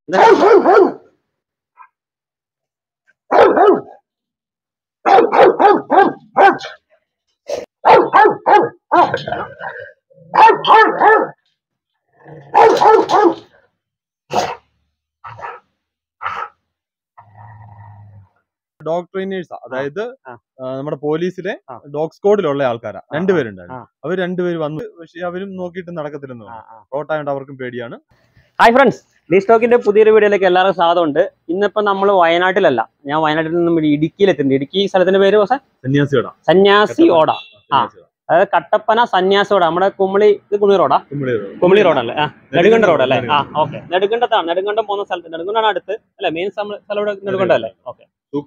Dog trainers, അതായത് നമ്മുടെ പോലീസിലെ ഡോഗ് സ്ക്വാഡിലുള്ള ആൾക്കാരാ, രണ്ടുപേരുണ്ടായിരുന്നു. അവർ രണ്ടുപേര് വന്ന്, പക്ഷെ അവരും നോക്കിയിട്ട് നടക്കത്തില്ലെന്ന് പറഞ്ഞു. റോട്ടായോണ്ട് അവർക്കും പേടിയാണ്. ഹായ് ഫ്രണ്ട്സ്, ഡി സ്റ്റോക്കിന്റെ പുതിയൊരു വീഡിയോയിലേക്ക് എല്ലാവർക്കും സ്വാഗതമുണ്ട്. ഇന്നിപ്പോ നമ്മൾ വയനാട്ടിലല്ല, ഞാൻ വയനാട്ടിൽ നിന്നും ഇടുക്കിയിലെത്തുന്നുണ്ട്. ഇടുക്കി സ്ഥലത്തിന്റെ പേര് സന്യാസി ഓട. അതായത് കട്ടപ്പന സന്യാസി ഓട. നമ്മുടെ കുമളി റോഡാ? കുമളി റോഡല്ലേ? നെടുങ്കണ്ട റോഡല്ലേ? ഓക്കെ. നെടുങ്കണ്ടത്താണ്. നെടുങ്കണ്ടം പോകുന്ന സ്ഥലത്ത്, നെടുങ്കണ്ടാണ് അടുത്ത് അല്ലെ? മെയിൻ സ്ഥലം നെടുങ്കണ്ടല്ലേ? ഓക്കെ.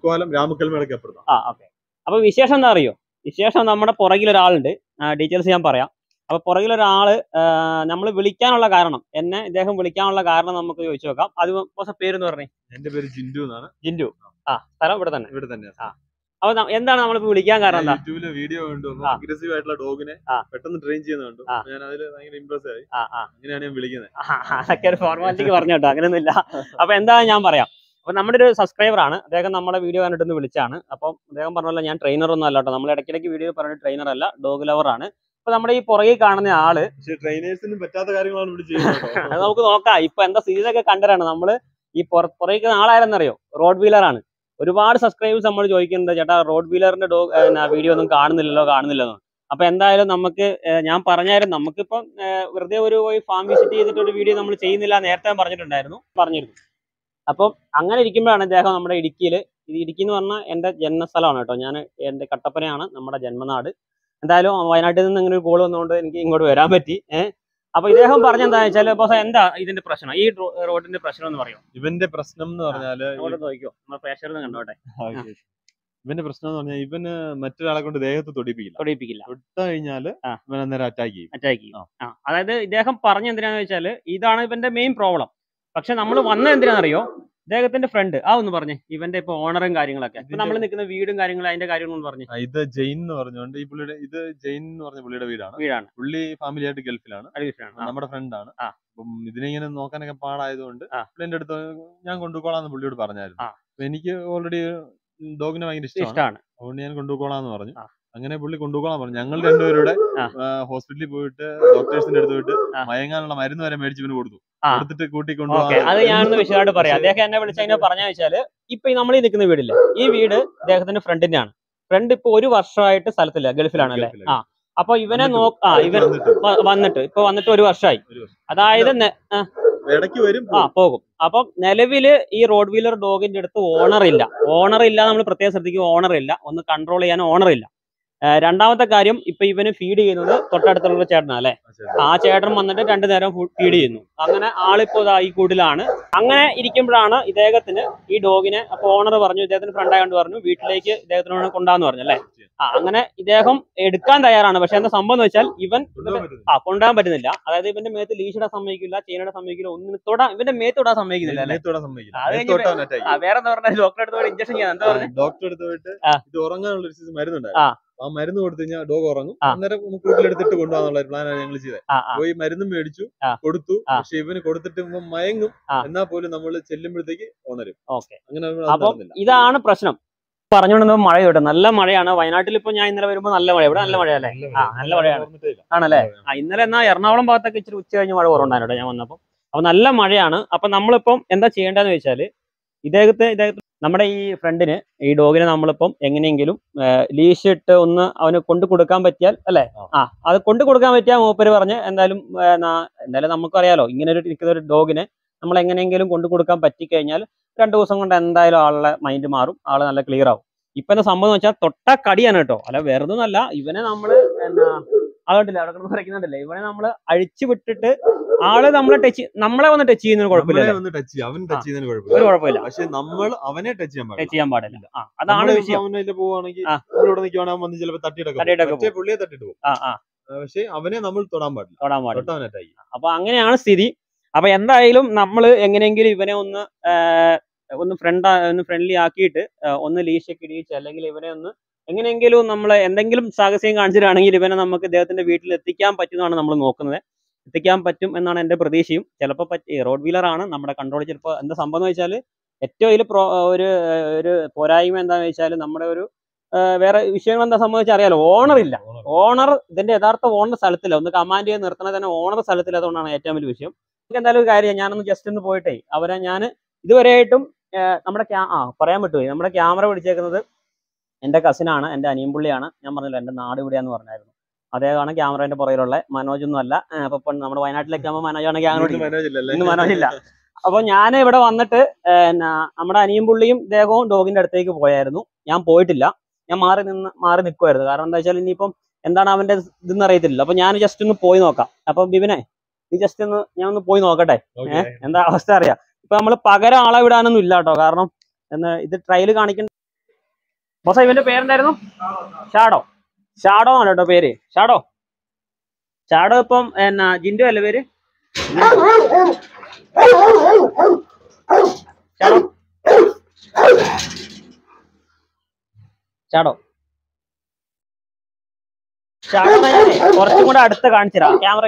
ഓക്കെ. അപ്പൊ വിശേഷം എന്താ അറിയോ? വിശേഷം നമ്മുടെ പുറകിൽ ഒരാളുണ്ട്. ഡീറ്റെയിൽസ് ഞാൻ പറയാം. അപ്പൊ പുറകിലൊരാള് നമ്മൾ വിളിക്കാനുള്ള കാരണം, ഇദ്ദേഹം വിളിക്കാനുള്ള കാരണം നമുക്ക് ചോദിച്ചു നോക്കാം. അത് പേരെന്ന് പറഞ്ഞേ? എന്റെ പേര് ജിൻഡു എന്നാണ്. ജിൻഡു. സ്ഥലം ഇവിടെ തന്നെ. അപ്പൊ എന്താണ് നമ്മളിപ്പോ വിളിക്കാൻ കാരണം? യൂട്യൂബില് വീഡിയോ കണ്ടു, അഗ്രസീവ് ആയിട്ടുള്ള ഡോഗിനെ പെട്ടെന്ന് ട്രെയിൻ ചെയ്യുന്നുണ്ട്. ഞാൻ അതിൽ ഭയങ്കര ഇംപ്രസ് ആയി. അങ്ങനെയാണ് ഞാൻ വിളിക്കുന്നത്. അതൊക്കെ ഒരു ഫോർമാലിറ്റിക്ക് പറഞ്ഞു കേട്ടോ, അങ്ങനെയൊന്നുമില്ല. അപ്പൊ എന്താണ് ഞാൻ പറയാം. അപ്പൊ നമ്മുടെ ഒരു സബ്സ്ക്രൈബർ ആണ് അദ്ദേഹം. നമ്മുടെ വീഡിയോ കണ്ടിട്ടൊന്ന് വിളിച്ചാണ്. അപ്പം അദ്ദേഹം പറഞ്ഞല്ലോ, ഞാൻ ട്രെയിനർ ഒന്നും അല്ല കേട്ടോ. നമ്മൾ ഇടയ്ക്കിടയ്ക്ക് വീഡിയോ പറഞ്ഞ ട്രെയിനർ അല്ല, ഡോഗ് ലവർ ആണ്. അപ്പൊ നമ്മുടെ ഈ പുറകെ കാണുന്ന ആള് ട്രെയിനേഴ്സിനും പറ്റാത്ത കാര്യങ്ങളാണ് ഇവിടെ ചെയ്യുന്നത്. അത് നമുക്ക് നോക്കാം. ഇപ്പൊ എന്താ സ്ഥിതിയൊക്കെ കണ്ടതാണ്. നമ്മള് ഈ പുറകെ ആളാരെന്നറിയോ? റോഡ് വീലർ ആണ്. ഒരുപാട് സബ്സ്ക്രൈബേഴ്സ് നമ്മൾ ചോദിക്കുന്നുണ്ട്, ചേട്ടാ റോഡ് വീലറിന്റെ വീഡിയോ ഒന്നും കാണുന്നില്ലല്ലോ. അപ്പൊ എന്തായാലും നമുക്ക് ഞാൻ പറഞ്ഞായിരുന്നു, നമുക്കിപ്പം വെറുതെ ഒരു ഫാം വിസിറ്റ് ചെയ്തിട്ട് ഒരു വീഡിയോ നമ്മൾ ചെയ്യുന്നില്ല, നേരത്തെ പറഞ്ഞിരുന്നു. അപ്പം അങ്ങനെ ഇരിക്കുമ്പോഴാണ് ഇദ്ദേഹം നമ്മുടെ ഇടുക്കി എന്ന് പറഞ്ഞാൽ എന്റെ ജന്മസ്ഥലമാണ് കേട്ടോ. എന്റെ കട്ടപ്പനയാണ് നമ്മുടെ ജന്മനാട്. എന്തായാലും വയനാട്ടിൽ നിന്ന് ഇങ്ങനെ ഒരു കോൾ വന്നുകൊണ്ട് എനിക്ക് ഇങ്ങോട്ട് വരാൻ പറ്റി. അപ്പൊ ഇദ്ദേഹം പറഞ്ഞെന്താ വെച്ചാൽ, എന്താ ഇതിന്റെ പ്രശ്നം, ഈ റോഡിന്റെ പ്രശ്നം എന്ന് പറയോ? ഇവന്റെ പ്രശ്നം എന്ന് പറഞ്ഞാല് നോക്കിയോ, നമ്മുടെ പ്രേക്ഷകർ കണ്ടോട്ടെ. ഇവന്റെ പ്രശ്നം എന്ന് പറഞ്ഞാൽ ഇവന് മറ്റൊരാളെ കൊണ്ട് ദേഹത്ത് തൊടിപ്പിക്കില്ല. തൊട്ട് കഴിഞ്ഞാല് ഇവൻ അന്നേരം അറ്റാക്ക് ചെയ്യും. അതായത് ഇദ്ദേഹം പറഞ്ഞ എന്തിനാന്ന് വെച്ചാല് ഇതാണ് ഇവന്റെ മെയിൻ പ്രോബ്ലം. പക്ഷെ നമ്മൾ വന്ന എന്തിനാണെന്നറിയോ? ഇദ്ദേഹത്തിന്റെ ഫ്രണ്ട് ഒന്ന് പറഞ്ഞേ, ഇവന്റെ ഇപ്പൊ ഓണറും കാര്യങ്ങളൊക്കെ, ഇപ്പൊ നമ്മൾ നിൽക്കുന്ന വീടും കാര്യങ്ങളും അതിന്റെ കാര്യങ്ങളൊന്നും പറഞ്ഞു. ഇത് ജെയിൻ എന്ന് പറഞ്ഞുകൊണ്ട് ഈ പുള്ളിയുടെ, ഇത് ജെയിൻ എന്ന് പറഞ്ഞ പുള്ളിയുടെ വീടാണ്. പുള്ളി ഫാമിലി ആയിട്ട് ഗൾഫിലാണ്. നമ്മുടെ ഫ്രണ്ടാണ്. അപ്പം ഇതിനെ ഇങ്ങനെ നോക്കാനൊക്കെ പാടായതുകൊണ്ട് പുള്ളിന്റെ അടുത്ത് ഞാൻ കൊണ്ടുപോകാന്ന് പുള്ളിയോട് പറഞ്ഞായിരുന്നു. അപ്പൊ എനിക്ക് ഓൾറെഡി ഡോഗിനെ ഭയങ്കര ഇഷ്ടമാണ്. അതുകൊണ്ട് ഞാൻ കൊണ്ടുപോകാന്ന് പറഞ്ഞു. അങ്ങനെ പുള്ളി കൊണ്ടുപോകാൻ പറഞ്ഞു. ഞങ്ങൾ രണ്ടുപേരുടെ ഹോസ്പിറ്റലിൽ പോയിട്ട് ഡോക്ടേഴ്സിന്റെ അടുത്ത് പോയിട്ട് മയങ്ങാനുള്ള മരുന്ന് വരെ മേടിച്ച് ഇവന് കൊടുത്തിട്ട് കൂട്ടിക്കൊണ്ടുപോകാൻ. അത് ഞാനൊന്ന് വിശദമായിട്ട് പറയാം. അദ്ദേഹം എന്നെ വിളിച്ചതിനെ പറഞ്ഞ വെച്ചാല്, ഇപ്പൊ നമ്മൾ ഈ നിൽക്കുന്ന വീടില്ല, ഈ വീട് അദ്ദേഹത്തിന്റെ ഫ്രണ്ടിന്റെയാണ്. ഫ്രണ്ട് ഇപ്പൊ 1 വർഷമായിട്ട് സ്ഥലത്തില്ല, ഗൾഫിലാണല്ലേ? അപ്പൊ ഇവനെ ഇവൻ വന്നിട്ട് 1 വർഷമായി. അതായത് ഇടയ്ക്ക് വരും, പോകും. അപ്പം നിലവില് ഈ റോഡ് വീലർ ഡോഗിന്റെ അടുത്ത് ഓണർ ഇല്ല. നമ്മൾ പ്രത്യേകം ശ്രദ്ധിക്കും, ഓണർ ഇല്ല. ഒന്ന് കൺട്രോൾ ചെയ്യാൻ ഓണർ ഇല്ല. രണ്ടാമത്തെ കാര്യം, ഇപ്പൊ ഇവന് ഫീഡ് ചെയ്യുന്നത് തൊട്ടടുത്തുള്ള ചേട്ടനല്ലേ? ആ ചേട്ടൻ വന്നിട്ട് 2 നേരം ഫീഡ് ചെയ്യുന്നു. അങ്ങനെ ആളിപ്പോ ഈ കൂട്ടിലാണ്. അങ്ങനെ ഇരിക്കുമ്പോഴാണ് ഇദ്ദേഹത്തിന് ഈ ഡോഗിനെ, അപ്പൊ ഓണർ പറഞ്ഞു, ഇദ്ദേഹത്തിന് ഫ്രണ്ടായോണ്ട് പറഞ്ഞു വീട്ടിലേക്ക് ഇദ്ദേഹത്തിനോട് കൊണ്ടാന്ന് പറഞ്ഞല്ലേ? അങ്ങനെ ഇദ്ദേഹം എടുക്കാൻ തയ്യാറാണ്. പക്ഷെ എന്താ സംഭവം എന്ന് വെച്ചാൽ, ഇവൻ കൊണ്ടുപോകാൻ പറ്റുന്നില്ല. അതായത് ഇവന്റെ മേത്ത് ലീഷിടാൻ സമ്മതിക്കില്ല, ചെയിനിടാൻ സമ്മതിക്കില്ല, ഇവന്റെ മേത്ത് തൊടാൻ സമ്മതിക്കുന്നില്ല. വേറെ എന്താ പറഞ്ഞ, ഡോക്ടറെ അടുത്ത് പോയിട്ട് ഇഞ്ചക്ഷൻ ചെയ്യാൻ. എന്താ പറഞ്ഞ, ഡോക്ടറെ അടുത്ത് പോയിട്ട് ഇത് ഉറങ്ങാനുള്ള ഒരു മരുന്നുണ്ടായിരുന്നു. ആ മരുന്ന് കൊടുത്തു കഴിഞ്ഞാൽ ഡോഗ് ഉറങ്ങും. അന്നേരം കൂട്ടിലെടുത്തിട്ട് കൊണ്ടുപോകാന്നുള്ള പ്ലാനാണ് ഞങ്ങൾ ചെയ്തത്. പോയി മരുന്നും മേടിച്ചു, കൊടുത്തു. പക്ഷെ ഇവന് കൊടുത്തിട്ട് മയങ്ങും. എന്നാൽ പോലും നമ്മൾ ചെല്ലുമ്പോഴത്തേക്ക് ഉണരും. അങ്ങനെ ഇതാണ് പ്രശ്നം. പറഞ്ഞുകൊണ്ട് മഴ കേട്ടോ, നല്ല മഴയാണ് വയനാട്ടിൽ. ഇപ്പൊ ഞാൻ ഇന്നലെ വരുമ്പോ നല്ല മഴ, ഇവിടെ നല്ല മഴയല്ലേ? നല്ല മഴയാണ് ആണല്ലേ? ഇന്നലെ എന്നാ എറണാകുളം ഭാഗത്തൊക്കെ ഇച്ചിരി ഉച്ച കഴിഞ്ഞ് മഴ കുറവുണ്ടായിരുന്നു ഞാൻ വന്നപ്പോ. അപ്പൊ നല്ല മഴയാണ്. അപ്പൊ നമ്മളിപ്പം എന്താ ചെയ്യേണ്ടതെന്ന് വെച്ചാല്, ഇദ്ദേഹത്തെ നമ്മുടെ ഈ ഫ്രണ്ടിന്, ഈ ഡോഗിനെ നമ്മളിപ്പം എങ്ങനെയെങ്കിലും ലീഷ് ഇട്ട് ഒന്ന് അവന് കൊണ്ടു കൊടുക്കാൻ പറ്റിയാൽ അല്ലേ? അത് കൊണ്ടു കൊടുക്കാൻ പറ്റിയാൽ മൂപ്പര് പറഞ്ഞ് എന്തായാലും നമുക്കറിയാലോ, ഇങ്ങനെ ഇരിക്കുന്ന ഒരു ഡോഗിനെ നമ്മൾ എങ്ങനെയെങ്കിലും കൊണ്ടു കൊടുക്കാൻ പറ്റിക്കഴിഞ്ഞാൽ 2 ദിവസം കൊണ്ട് എന്തായാലും ആളുടെ മൈൻഡ് മാറും, ആള് നല്ല ക്ലിയർ ആവും. ഇപ്പൊ എന്താ സംഭവം എന്ന് വെച്ചാൽ, തൊട്ട കടിയാണ് കേട്ടോ. അല്ല വേറെ ഒന്നല്ല, ഇവനെ നമ്മള് അതുകൊണ്ടില്ല, അവിടെ കിടന്ന് പറയുന്നുണ്ടല്ലേ, ഇവനെ നമ്മള് അഴിച്ചു വിട്ടിട്ട് ആള് നമ്മളെ വന്ന് ടച്ച് ചെയ്യുന്നതിന് കുഴപ്പമില്ല. ഒരു കുഴപ്പമില്ല. പക്ഷെ നമ്മൾ അവനെ ടച്ച് ചെയ്യാൻ പാടില്ല. അതാണ് വിഷയം. പുള്ളിയെ തട്ടിട്ട് പോകും. പക്ഷെ അവനെ നമ്മൾ തൊടാൻ പാടില്ല. അപ്പൊ അങ്ങനെയാണ് സ്ഥിതി. അപ്പൊ എന്തായാലും നമ്മൾ എങ്ങനെയെങ്കിലും ഇവനെ ഒന്ന് ഫ്രണ്ട്ലി ആക്കിയിട്ട് ഒന്ന് ലീഷൊക്കെ ഇടിയിച്ച്, അല്ലെങ്കിൽ ഇവനെ ഒന്ന് എങ്ങനെയെങ്കിലും നമ്മളെ എന്തെങ്കിലും സാഹസ്യം കാണിച്ചിട്ടാണെങ്കിൽ ഇവനെ നമുക്ക് ഇദ്ദേഹത്തിന്റെ വീട്ടിൽ എത്തിക്കാൻ പറ്റുന്നതാണ് നമ്മൾ നോക്കുന്നത്. എത്തിക്കാൻ പറ്റും എന്നാണ് എൻ്റെ പ്രതീക്ഷയും. ചിലപ്പോൾ റോഡ് വീലറാണ് നമ്മുടെ കൺട്രോൾ. ചിലപ്പോൾ എന്താ സംഭവം എന്ന് വെച്ചാൽ ഏറ്റവും ഇതിൽ ഒരു ഒരു പോരായ്മ എന്താണെന്ന് വെച്ചാൽ നമ്മുടെ ഒരു വേറെ വിഷയങ്ങൾ എന്താ സംഭവിച്ചാൽ അറിയാലോ, ഓണർ ഇതിന്റെ യഥാർത്ഥ ഓണർ സ്ഥലത്തില്ല. ഒന്ന് കമാൻഡ് ചെയ്ത് നിർത്തണത് തന്നെ ഓണർ സ്ഥലത്തില്ലാത്തതുകൊണ്ടാണ് ഏറ്റവും വലിയ വിഷയം. നമുക്ക് എന്തായാലും ഒരു കാര്യം, ഞാനൊന്ന് ജസ്റ്റ് ഒന്ന് പോയിട്ടേ അവരെ ഞാൻ ഇതുവരെയായിട്ടും നമ്മുടെ പറയാൻ പറ്റുമോ, നമ്മുടെ ക്യാമറ പിടിച്ചേക്കുന്നത് എൻ്റെ കസിനാണ്, എൻ്റെ അനിയൻപുള്ളിയാണ്. ഞാൻ പറഞ്ഞില്ല എൻ്റെ നാട് ഇവിടെയാന്ന് പറഞ്ഞായിരുന്നു. അദ്ദേഹമാണ് ക്യാമറേന്റെ പുറകിലുള്ള. മനോജ് ഒന്നും അല്ല. അപ്പൊ നമ്മുടെ വയനാട്ടിലേക്ക് ആകുമ്പോൾ മനോജാണ് ക്യാമറ. ഇന്ന് മനോജില്ല. അപ്പൊ ഞാൻ ഇവിടെ വന്നിട്ട് നമ്മുടെ അനിയൻപുള്ളിയും ദേഹവും ഡോഗിന്റെ അടുത്തേക്ക് പോയായിരുന്നു. ഞാൻ പോയിട്ടില്ല, ഞാൻ മാറി നിൽക്കുമായിരുന്നു. കാരണം എന്താ വെച്ചാൽ ഇനിയിപ്പം എന്താണ് അവന്റെ ഇതെന്ന് അറിയത്തില്ല. അപ്പൊ ഞാൻ ജസ്റ്റ് ഒന്ന് പോയി നോക്കാം. അപ്പൊ ബിബിനെ നീ ജസ്റ്റ് ഞാൻ ഒന്ന് പോയി നോക്കട്ടെ എന്താ അവസ്ഥ അറിയാം. ഇപ്പൊ നമ്മള് പകരം ആളെ വിടാനൊന്നും ഇല്ല കേട്ടോ. കാരണം ഇത് ട്രയൽ കാണിക്കണ്ട. ബോസ ഇവന്റെ പേരെന്തായിരുന്നു? ഷാഡോ ആണ് കേട്ടോ പേര്. ഷാഡോ ഇപ്പം ജിൻഡോ അല്ലേ പേര്? ഷാഡോ കുറച്ചും കൂടെ അടുത്ത് കാണിച്ചിരാ ക്യാമറ.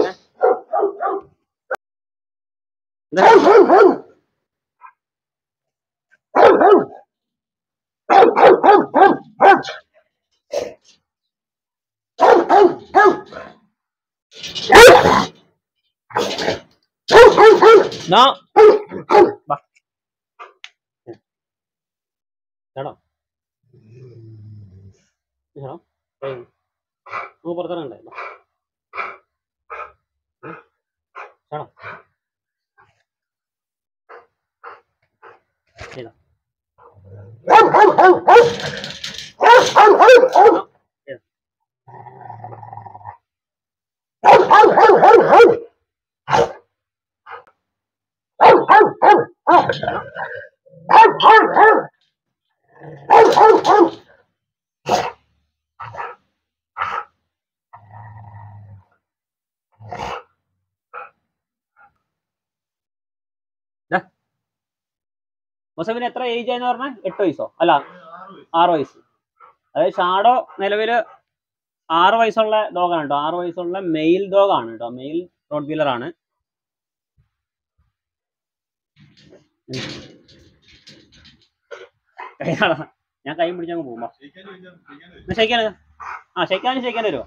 പുറത്തിറങ്ങണ്ടേ? മൊസഫിന് എത്ര ഏജ് ആയെന്ന് പറഞ്ഞാൽ 8 വയസ്സോ അല്ല 6 വയസ്സ്. അതായത് ഷാഡോ നിലവില് 6 വയസ്സുള്ള ഡോഗാണ് കേട്ടോ. 6 വയസ്സുള്ള മെയിൽ ഡോഗാണ് കേട്ടോ. മെയിൽ റോഡ് വീലറാണ്. ഞാൻ കൈ പിടിച്ചങ്ങ് പോകുമ്പോ ഷെയ്ക്കാൻ വരുമോ?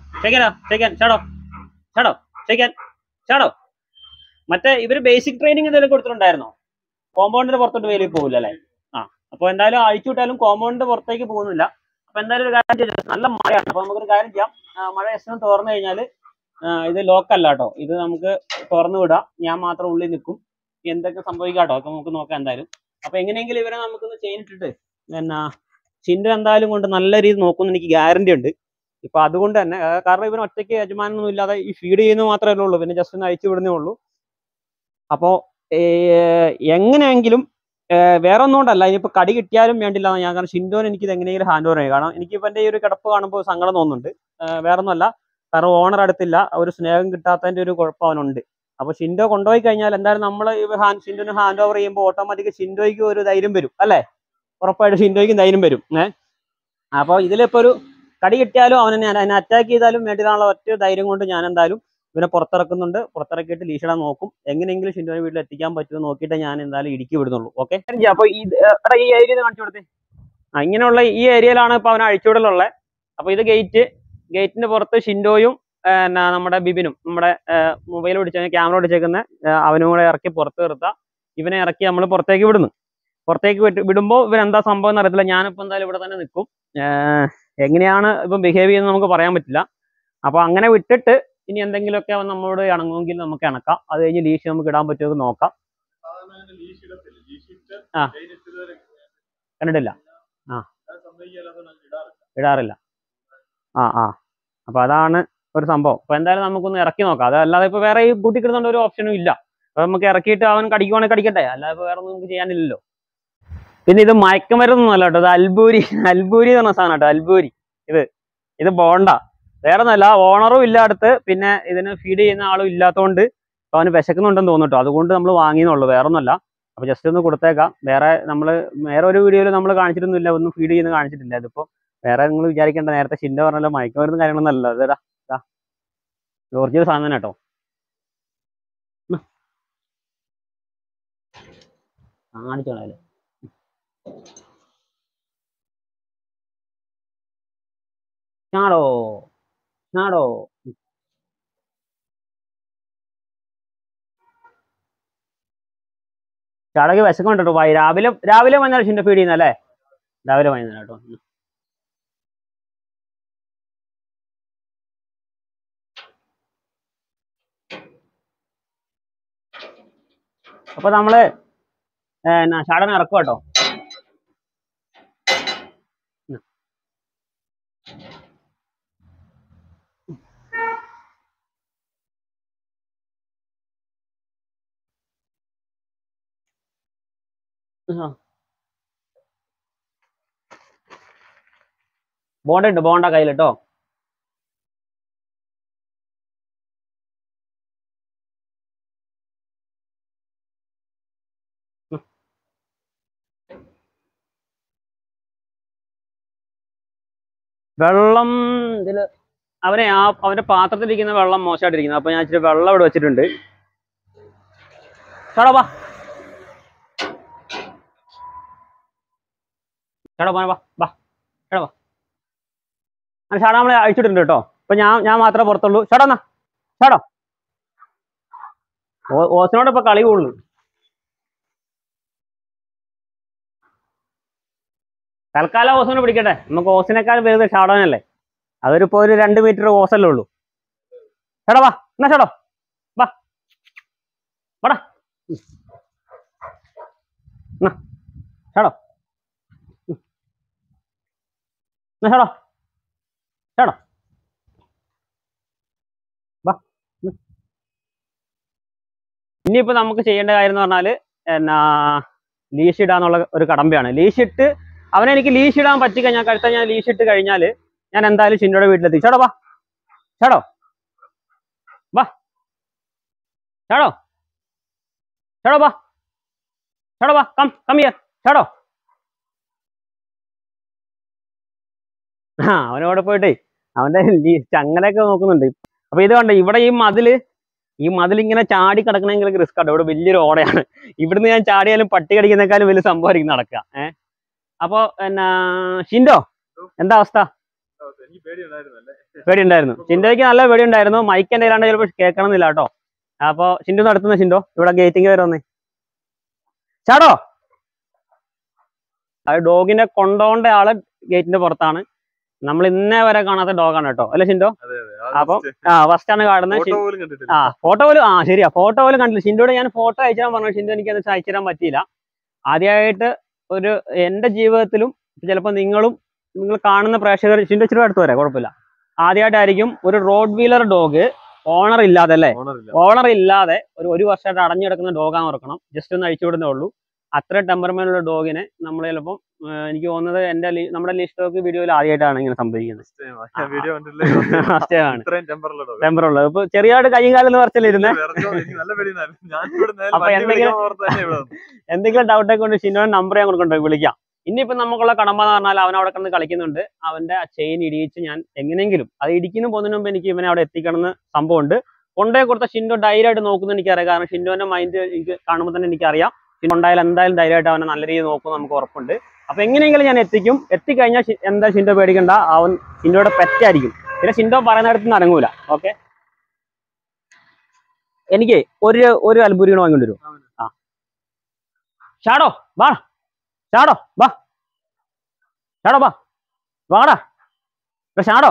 ഷാഡോ മറ്റേ ഇവര് ബേസിക് ട്രെയിനിങ് എന്തെങ്കിലും കൊടുത്തിട്ടുണ്ടായിരുന്നോ? കോമ്പൗണ്ടിന്റെ പുറത്തോട്ട് വേലി പോകില്ല അല്ലേ? അപ്പൊ എന്തായാലും അഴിച്ചു വിട്ടാലും കോമ്പൗണ്ടിന്റെ പുറത്തേക്ക് പോകുന്നില്ല. അപ്പൊ എന്തായാലും ഒരു കാര്യം ചെയ്യാം, നല്ല മഴയാണ്. അപ്പൊ നമുക്കൊരു കാര്യം ചെയ്യാം, മഴ ജസ്റ്റ് തുറന്നു കഴിഞ്ഞാല് ഇത് ലോക്കല്ല കേട്ടോ, ഇത് നമുക്ക് തുറന്നു വിടാം. ഞാൻ മാത്രം ഉള്ളിൽ നിൽക്കും. എന്തൊക്കെ സംഭവിക്കാട്ടോ അപ്പൊ നമുക്ക് നോക്കാം എന്തായാലും. അപ്പൊ എങ്ങനെയെങ്കിലും ഇവരെ നമുക്കൊന്ന് ചെയ്തിട്ടിട്ട് ചിന്ത എന്തായാലും കൊണ്ട് നല്ല രീതിയിൽ നോക്കുമെന്ന് എനിക്ക് ഗ്യാരണ്ടി ഉണ്ട്. ഇപ്പൊ അതുകൊണ്ട് തന്നെ, കാരണം ഇവന് ഒറ്റയ്ക്ക് യജമാനൊന്നും ഇല്ലാതെ ഈ ഫീഡ് ചെയ്യുന്നത് മാത്രമേ ഉള്ളൂ, പിന്നെ ജസ്റ്റ് ഒന്ന് അയച്ചു വിടുന്നേ ഉള്ളൂ. അപ്പോ എങ്ങനെയെങ്കിലും വേറെ ഒന്നും കൊണ്ടല്ല, ഇനിയിപ്പോൾ കടി കിട്ടിയാലും വേണ്ടില്ല ഞാൻ. കാരണം ഷിൻഡോന് എനിക്കിത് എങ്ങനെയെങ്കിലും ഹാൻഡ് ഓവർ ചെയ്യും. കാരണം എനിക്കിപ്പോൾ എൻ്റെ ഈ ഒരു കിടപ്പ് കാണുമ്പോൾ സങ്കടം തോന്നുന്നുണ്ട്. വേറെ ഒന്നുമല്ല, കാരണം ഓണർ അടുത്തില്ല, ഒരു സ്നേഹം കിട്ടാത്തതിൻ്റെ ഒരു കുഴപ്പം അവനുണ്ട്. അപ്പോൾ ഷിൻഡോ കൊണ്ടുപോയി കഴിഞ്ഞാൽ എന്തായാലും നമ്മൾ ഷിൻഡോന് ഹാൻഡ് ഓവർ ചെയ്യുമ്പോൾ ഓട്ടോമാറ്റിക് ഷിൻഡോയ്ക്ക് ഒരു ധൈര്യം വരും അല്ലേ? ഉറപ്പായിട്ട് ഷിൻഡോയ്ക്കും ധൈര്യം വരും. അപ്പോൾ ഇതിലിപ്പോൾ ഒരു കടി കിട്ടിയാലും അതിനെ അറ്റാക്ക് ചെയ്താലും വേണ്ടിയുള്ള ഒറ്റ ധൈര്യം കൊണ്ട് ഞാൻ എന്തായാലും ഇവനെ പുറത്തിറക്കുന്നുണ്ട്. പുറത്തിറക്കിയിട്ട് ലീഷിടാൻ നോക്കും. എങ്ങനെയെങ്കിലും ഷിൻഡോനെ വീട്ടിൽ എത്തിക്കാൻ പറ്റുമോ നോക്കിയിട്ട് ഞാൻ എന്തായാലും ഇടുക്കി വിടുന്നുള്ളൂ. ഓക്കെ, അപ്പോൾ ഈ ഏരിയ കാണിച്ചു കൊടുത്തേ. ഇങ്ങനെയുള്ള ഈ ഏരിയയിലാണ് ഇപ്പോൾ അവനെ അഴിച്ചുവിടലുള്ളത്. അപ്പോൾ ഇത് ഗേറ്റിന്റെ പുറത്ത് ഷിൻഡോയും നമ്മുടെ ബിബിനും, നമ്മുടെ മൊബൈൽ പിടിച്ച ക്യാമറ പിടിച്ചേക്കുന്ന അവനും കൂടെ ഇറക്കി പുറത്ത് നിർത്താം. ഇവനെ ഇറക്കി നമ്മൾ പുറത്തേക്ക് വിടുന്നു. പുറത്തേക്ക് വിടുമ്പോൾ ഇവരെന്താ സംഭവം എന്ന് അറിയത്തില്ല. ഞാനിപ്പോൾ എന്തായാലും ഇവിടെ തന്നെ നിൽക്കും. എങ്ങനെയാണ് ഇപ്പം ബിഹേവ് ചെയ്യുന്നത് നമുക്ക് പറയാൻ പറ്റില്ല. അപ്പോൾ അങ്ങനെ വിട്ടിട്ട് ഇനി എന്തെങ്കിലുമൊക്കെ അവൻ നമ്മളോട് ഇണങ്ങുമെങ്കിൽ നമുക്ക് ഇണക്കാം. അത് കഴിഞ്ഞ് ലീഷ് നമുക്ക് ഇടാൻ പറ്റുമോ നോക്കാം. കണ്ടിട്ടില്ല? ഇടാറില്ല. അപ്പൊ അതാണ് ഒരു സംഭവം. അപ്പൊ എന്തായാലും നമുക്കൊന്ന് ഇറക്കി നോക്കാം. അതല്ലാതെ ഇപ്പൊ വേറെ ഈ കൂട്ടിക്കിടുന്നോണ്ട് ഒരു ഓപ്ഷനും ഇല്ല. അപ്പൊ നമുക്ക് ഇറക്കിയിട്ട് അവൻ കടിക്കുവാണെങ്കിൽ കടിക്കട്ടെ, അല്ലാതെ ഇപ്പൊ വേറെ ഒന്നും നമുക്ക് ചെയ്യാനില്ലല്ലോ. പിന്നെ ഇത് മയക്കുമരുന്നൊന്നുമല്ല കേട്ടോ, ഇത് അൽബൂരി എന്ന് പറഞ്ഞ സാധനം കേട്ടോ. അൽബൂരി ഇത് ബോണ്ട, വേറെ ഒന്നല്ല. ഓണറും ഇല്ല അടുത്ത്, പിന്നെ ഇതിന് ഫീഡ് ചെയ്യുന്ന ആളും ഇല്ലാത്തതുകൊണ്ട് അവന് വിശക്കുന്നുണ്ടെന്ന് തോന്നുട്ടോ, അതുകൊണ്ട് നമ്മൾ വാങ്ങിയെന്നുള്ളൂ, വേറെ ഒന്നല്ല. അപ്പൊ ജസ്റ്റ് ഒന്ന് കൊടുത്തേക്കാം. വേറെ ഒരു വീഡിയോയിൽ നമ്മൾ കാണിച്ചിട്ടൊന്നുമില്ല, ഒന്നും ഫീഡ് ചെയ്യുന്ന കാണിച്ചിട്ടില്ല. ഇതിപ്പോ വേറെ നിങ്ങൾ വിചാരിക്കേണ്ട, നേരത്തെ ഷിൻഡോ പറഞ്ഞല്ലോ മയക്കുമരുന്നും കാര്യങ്ങളൊന്നും അല്ല. ഇതാ ഒറിജിനൽ സാധനം കേട്ടോ. കാണിച്ചോളാം. ഷാഡോ ഷാഡോ ഷാഡോക്ക് വിശക്കുണ്ട് കേട്ടോ. രാവിലെ വൈകുന്നേരം ഷിൻഡോ ഫീഡ് ചെയ്യുന്നല്ലേ? രാവിലെ വൈകുന്നേരം കേട്ടോ. അപ്പൊ നമ്മള് ഷാഡോനെ ഇറക്കും കേട്ടോ. ബോണ്ട ഉണ്ട്, ബോണ്ട കയ്യിലിട്ടോ. വെള്ളം ഇതില് അവന്റെ പാത്രത്തിലിരിക്കുന്ന വെള്ളം മോശമായിട്ടിരിക്കുന്നത്. അപ്പൊ ഞാൻ ഇച്ചിരി വെള്ളം ഇവിടെ വെച്ചിട്ടുണ്ട്. ഷാഡോ വാ, ഷാഡോ വാ വാ, ഷാഡോ വാ. ഷാഡോ നമ്മളെ അഴിച്ചിട്ടുണ്ട് കേട്ടോ. അപ്പൊ ഞാൻ മാത്രമേ പുറത്തുള്ളൂ. ഷാഡോ എന്നാ, ഷാഡോ ഓസിനോട് ഇപ്പൊ കളി കൂടുതൽ. തൽക്കാലം ഓസിനെ പിടിക്കട്ടെ. നമുക്ക് ഓസിനേക്കാൾ വലുത് ഷാഡോനല്ലേ. അതൊരിപ്പോ ഒരു 2 മീറ്റർ ഓസല്ലേ ഉള്ളൂ. ഷാഡോ വാ, എന്നാ ഷാഡോ വാ, വാടാ ഷാഡോ, എന്നാ ഷാഡോ, ഷാഡോ വാ. ഇനിയിപ്പോ നമുക്ക് ചെയ്യേണ്ട കാര്യം എന്ന് പറഞ്ഞാല് ലീഷ് ഇടാന്നുള്ള ഒരു കടമ്പയാണ്. ലീഷ് ഇടാൻ പറ്റിക്കഴിഞ്ഞാൽ ഞാൻ ലീഷ് ഇട്ട് കഴിഞ്ഞാൽ ഞാൻ എന്തായാലും ഷിൻഡോയുടെ വീട്ടിലെത്തി. ഷാഡോ വാ, ഷാഡോ വാ, ഷാഡോ, ഷാഡോ വാ, ഷാഡോ വാ, കം ഹിയർ ഷാഡോ. അവനോട് പോയിട്ടേ അവന്റെ ചങ്ങലൊക്കെ നോക്കുന്നുണ്ട്. അപ്പൊ ഇത് കണ്ടോ, ഇവിടെ ഈ മതിൽ ഇങ്ങനെ ചാടി കിടക്കണമെങ്കിൽ റിസ്ക് ആണ്. ഇവിടെ വലിയൊരു ഓടയാണ്. ഇവിടുന്ന് ഞാൻ ചാടിയാലും പട്ടി കടിക്കുന്നേക്കാളും വലിയ സംഭവമായിരിക്കും നടക്കുക. അപ്പൊ ഷിൻഡോ എന്താ അവസ്ഥ? പേടിയുണ്ടായിരുന്നു. ഷിൻഡോയ്ക്ക് നല്ല പേടിയുണ്ടായിരുന്നു. മൈക്ക് എന്റെ കയ്യിലാണ്ട് ചിലപ്പോൾ കേൾക്കണമെന്നില്ല കേട്ടോ. അപ്പൊ ഷിൻഡോ നടത്തുന്ന ഷിൻഡോ ഇവിടെ ഗേറ്റിംഗ് വരെ വന്നേ. ഷാഡോ, അത് ഡോഗിനെ കൊണ്ടോണ്ട ആള് ഗേറ്റിന്റെ പുറത്താണ്. നമ്മൾ ഇന്നേ വരെ കാണാത്ത ഡോഗാണ് കേട്ടോ, അല്ലെ ഷിൻഡോ? അപ്പം ഫസ്റ്റ് ആണ് കാണുന്നത്. ഫോട്ടോ പോലും ശരിയാ, ഫോട്ടോ പോലും കണ്ടില്ല. ഷിൻഡോട് ഞാൻ ഫോട്ടോ അയച്ചുതരാൻ പറഞ്ഞു. ഷിൻഡോ എനിക്ക് അത് അയച്ചുതരാൻ പറ്റിയില്ല. ആദ്യമായിട്ട് എന്റെ ജീവിതത്തിലും ചിലപ്പോൾ നിങ്ങൾ കാണുന്ന പ്രേക്ഷകർ, ഷിൻഡോ ഇച്ചിരി അടുത്ത് വരാം കുഴപ്പമില്ല, ആദ്യമായിട്ടായിരിക്കും ഒരു റോഡ് വീലർ ഡോഗ് ഓണർ ഇല്ലാതെ, അല്ലേ? ഓണർ ഇല്ലാതെ ഒരു വർഷമായിട്ട് അടഞ്ഞു കിടക്കുന്ന ഡോഗാന്ന് ഓർക്കണം. ജസ്റ്റ് ഒന്ന് അഴിച്ചു വിടുന്നേ ഉള്ളൂ. അത്ര ടെമ്പർമെന്റുള്ള ഡോഗിനെ നമ്മൾ ചിലപ്പം എനിക്ക് തോന്നുന്നത് നമ്മുടെ ലീഷ് ഡോഗ് വീഡിയോയിൽ ആദ്യമായിട്ടാണ് ഇങ്ങനെ സംഭവിക്കുന്നത്. ടെമ്പറുള്ളത് ഇപ്പൊ ചെറിയായിട്ട് കയ്യും കാലം പറച്ചിലിരുന്നേ. അപ്പൊ എന്തെങ്കിലും ഡൗട്ടൊക്കെ കൊണ്ട് ഷിൻഡോയുടെ നമ്പർ ഞാൻ കൊടുക്കണ്ടോ, വിളിക്കാം. ഇനിയിപ്പോ നമുക്കുള്ള കടമ്പ എന്ന് പറഞ്ഞാൽ അവൻ അവിടെ കിടന്ന് കളിക്കുന്നുണ്ട്. അവന്റെ ചെയിൻ ഇടിയിച്ച് ഞാൻ എങ്ങനെയെങ്കിലും അത് ഇടിക്കുന്നു പോകുന്നതിന് മുമ്പ് എനിക്ക് ഇവനെ അവിടെ എത്തിക്കണമെന്ന് സംഭവമുണ്ട്. കൊണ്ടേ കൊടുത്ത ഷിൻഡോ ധൈര്യമായിട്ട് നോക്കുന്നത് എനിക്കറിയാം. കാരണം ഷിൻഡോന്റെ മൈൻഡ് എനിക്ക് കാണുമ്പോൾ തന്നെ എനിക്കറിയാം. ഷിൻഡോ എന്തായാലും ധൈര്യമായിട്ട് അവനെ നല്ല രീതിയിൽ നോക്കും, നമുക്ക് ഉറപ്പുണ്ട്. അപ്പൊ എങ്ങനെയെങ്കിലും ഞാൻ എത്തിക്കഴിഞ്ഞാൽ എന്താ ഷിൻഡോ പേടിക്കണ്ട, അവൻ ഷിൻഡോയുടെ പെറ്റായിരിക്കും. പിന്നെ ഷിൻഡോ പറയുന്നിടത്ത് നിന്ന് അടങ്ങൂല. ഓക്കെ, എനിക്ക് ഒരു അൽബുരീണോ വാങ്ങിക്കൊണ്ടിരും. ഷാഡോ വാ, ഷാഡോ വാ, ഷാഡോ വാ, വാടാ ഷാഡോ,